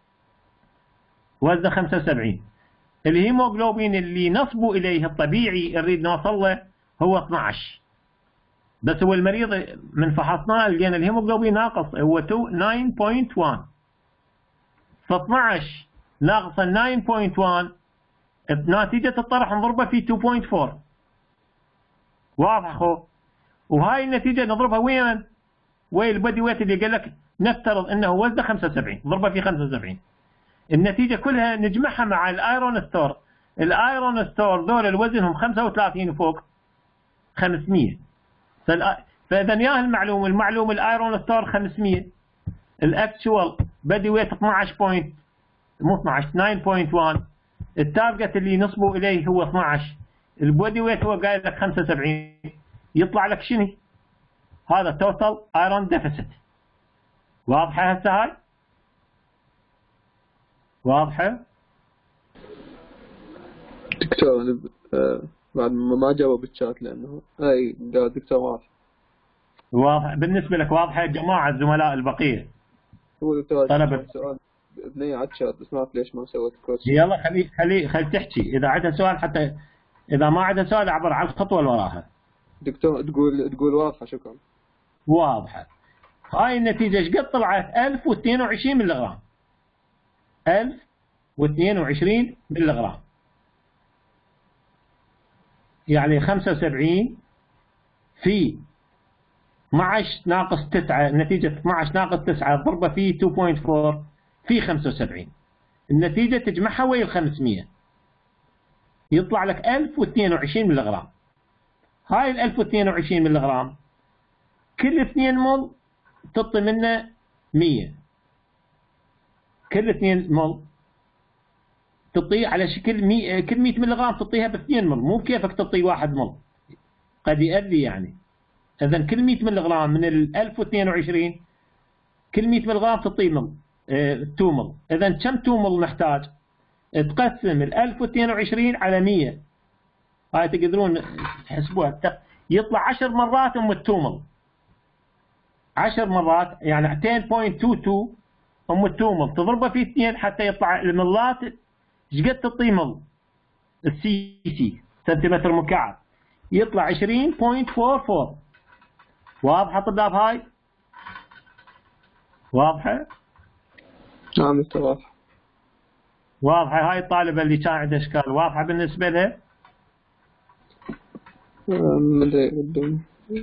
وزنه خمسة وسبعين، الهيموغلوبين اللي نصبوا اليه الطبيعي نريد نوصل له هو اثنعش، بس هو المريض من فحصناه لقينا الهيموغلوبين ناقص هو تسعة فاصلة واحد. ف اثنعش ناقص تسعة فاصلة واحد نتيجة الطرح نضربها في اثنين فاصلة أربعة. واضح اخو؟ وهاي النتيجة نضربها وين؟ وين البادي ويت اللي قال لك نفترض انه وزنه خمسة وسبعين، ضربها في خمسة وسبعين. النتيجة كلها نجمعها مع الايرون ستور. الايرون ستور ذول الوزنهم خمسة وثلاثين وفوق خمسمئة. فاذا يا المعلوم المعلوم الايرون ستور خمسمئة، الاكتشوال بادي ويت اثنعش بوينت مو اثنعش تسعة فاصلة واحد، التارجت اللي نصبوا اليه هو اثنعش، البادي ويت هو قايل لك خمسة وسبعين، يطلع لك شنو؟ هذا توتال ايرون ديفيسيت. واضحه هسه هاي؟ واضحه؟ دكتور آه بعد ما جاوب بالشات لانه اي دكتور واضح. واضح بالنسبه لك؟ واضحه يا جماعه الزملاء البقيه؟ هو دكتور طلبت سؤال بنية على الشات بس ما ليش ما سويت كوتش. يلا خلي خلي خلي تحكي اذا عندها سؤال، حتى اذا ما عندها سؤال اعبر على الخطوه اللي وراها. دكتور تقول تقول واضحه. شكرا. واضحه. هاي النتيجه ايش قد طلعت؟ ألف واثنين وعشرين ملغرام. ألف واثنين وعشرين ملغرام. يعني خمسة وسبعين في اثنعش ناقص تسعة، النتيجه اثنعش ناقص تسعة ضربه في اثنين فاصلة أربعة في خمسة وسبعين، النتيجه تجمعها ويا ال خمسمئة يطلع لك ألف واثنين وعشرين ملغرام. هاي ال ألف واثنين وعشرين ملغرام كل اثنين مول تعطي منه مئة، كل اثنين مول تعطيه على شكل مي... كل مئة ملغ تعطيها باثنين مل، مو بكيفك تعطي واحد مل، قد يؤذي يعني. إذا كل مئة ملغ من ال ألف واثنين وعشرين كل مئة ملغ تعطيه مل اه... تو مل. إذا كم تو مل نحتاج؟ تقسم ال ألف واثنين وعشرين على مئة، هاي تقدرون تحسبوها، يطلع عشر مرات أم التومل، عشر مرات يعني عشرة فاصلة اثنين اثنين أم التومل، تضربها في اثنين حتى يطلع الملات ايش قد تعطي مل السي سي سنتيمتر مكعب، يطلع عشرين فاصلة أربعة أربعة. واضحة طلاب هاي؟ واضحة؟ نعم دكتور واضح. واضحة هاي الطالبة اللي كان عندها اشكال، واضحة بالنسبة لها؟ ما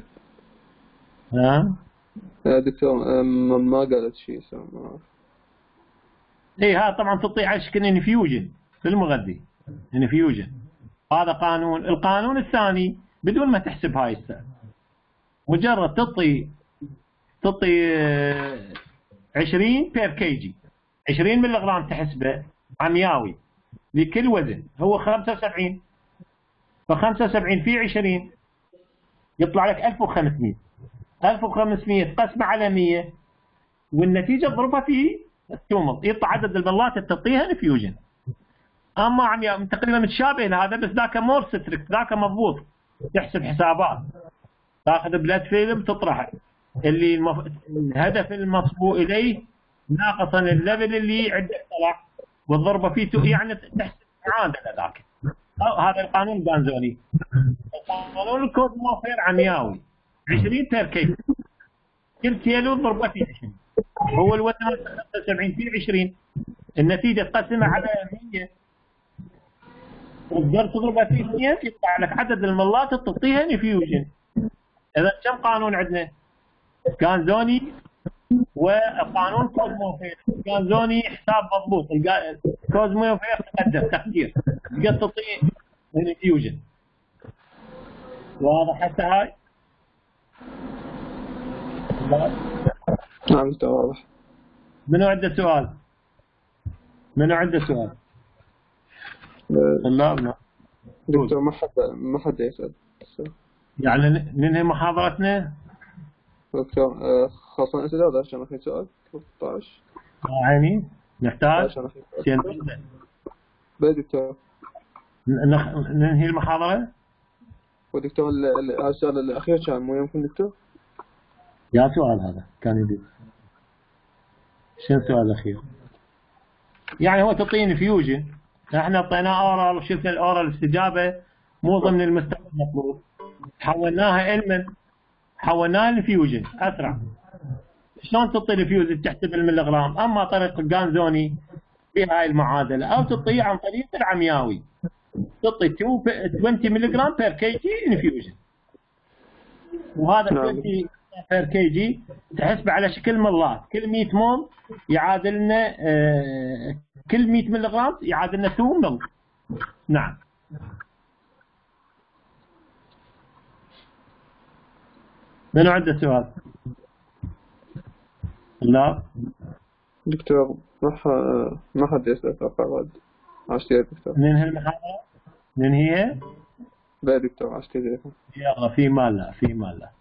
ها؟ دكتور ما قالت شيء ما أعرف. اي ها طبعا تعطي على شكل انفيوجن في المغذي، انفيوجن. هذا قانون. القانون الثاني بدون ما تحسب هاي السالفة، مجرد تعطي تعطي عشرين بير كيجي، عشرين ملغ تحسبه عمياوي لكل وزن، هو خمسة وسبعين، فخمسة وسبعين في عشرين يطلع لك ألف وخمسمئة، ألف وخمسمئة تقسمه على مئة والنتيجة تضربها في التومل، يطلع عدد المرات اللي تعطيها انفيوجن. اما عم تقريبا متشابه لهذا، بس ذاك مور ستريكت، ذاك مضبوط، تحسب حسابات، تاخذ بلاد فيلم تطرحه اللي المف... الهدف المصبو اليه ناقصا الليفل اللي عندك طلع والضربه فيه تو... يعني تحسب معادله ذاك. هذا القانون بانزوني. القانون الكوزموفير عمياوي، عشرين بير كيلو، كل كيلو ضربه فيه عشرين، هو الوزن خمسة وسبعين في عشرين، النتيجه تقسمها على مئة وتقدر تضربها في اثنين يطلع لك عدد المرات تعطيها انفيوجن. اذا كم قانون عندنا؟ كانزوني وقانون كوزموفير. كانزوني حساب مضبوط، كوزموفير تقدر تقدير تقدر تعطي انفيوجن. واضح حتى هاي؟ نعم دكتور واضح. منو عنده سؤال؟ منو عنده سؤال؟ لا لا دكتور ما حد ما حد يسأل. يعني ننهي محاضرتنا؟ دكتور خاصة أسئلة ولا عشان أخي سؤال؟ ثلاثة عشر يعني نحتاج زين دكتور ننهي المحاضرة؟ ودكتور السؤال الأخير كان مو يمكن دكتور؟ يا سؤال هذا كان يدي. شنو السؤال الأخير؟ يعني هو تعطيني فيوجن، احنا اعطيناه اورال وشفنا الاورال استجابة مو ضمن المستوى المطلوب، حولناها علما حولناها لفيوجن اسرع. شلون تعطي الفيوجن تحسب الملغرام؟ اما طريق الجانزوني بهاي المعادلة، او تعطيه عن طريق العمياوي، تعطي عشرين ملغ بير كي جي انفيوجن، وهذا عشرين بير كي جي تحسبه على شكل ملات، كل مئة مول يعادل لنا آه كل مئة ملغ يعادل لنا اثنين مل. نعم. منو عنده سؤال؟ لا دكتور ما ح... ما حد يسأل فقط عشتي دكتور. ننهي المحاضرة؟ ننهيها؟ لا دكتور عشتي. يلا في مال لا في مال لا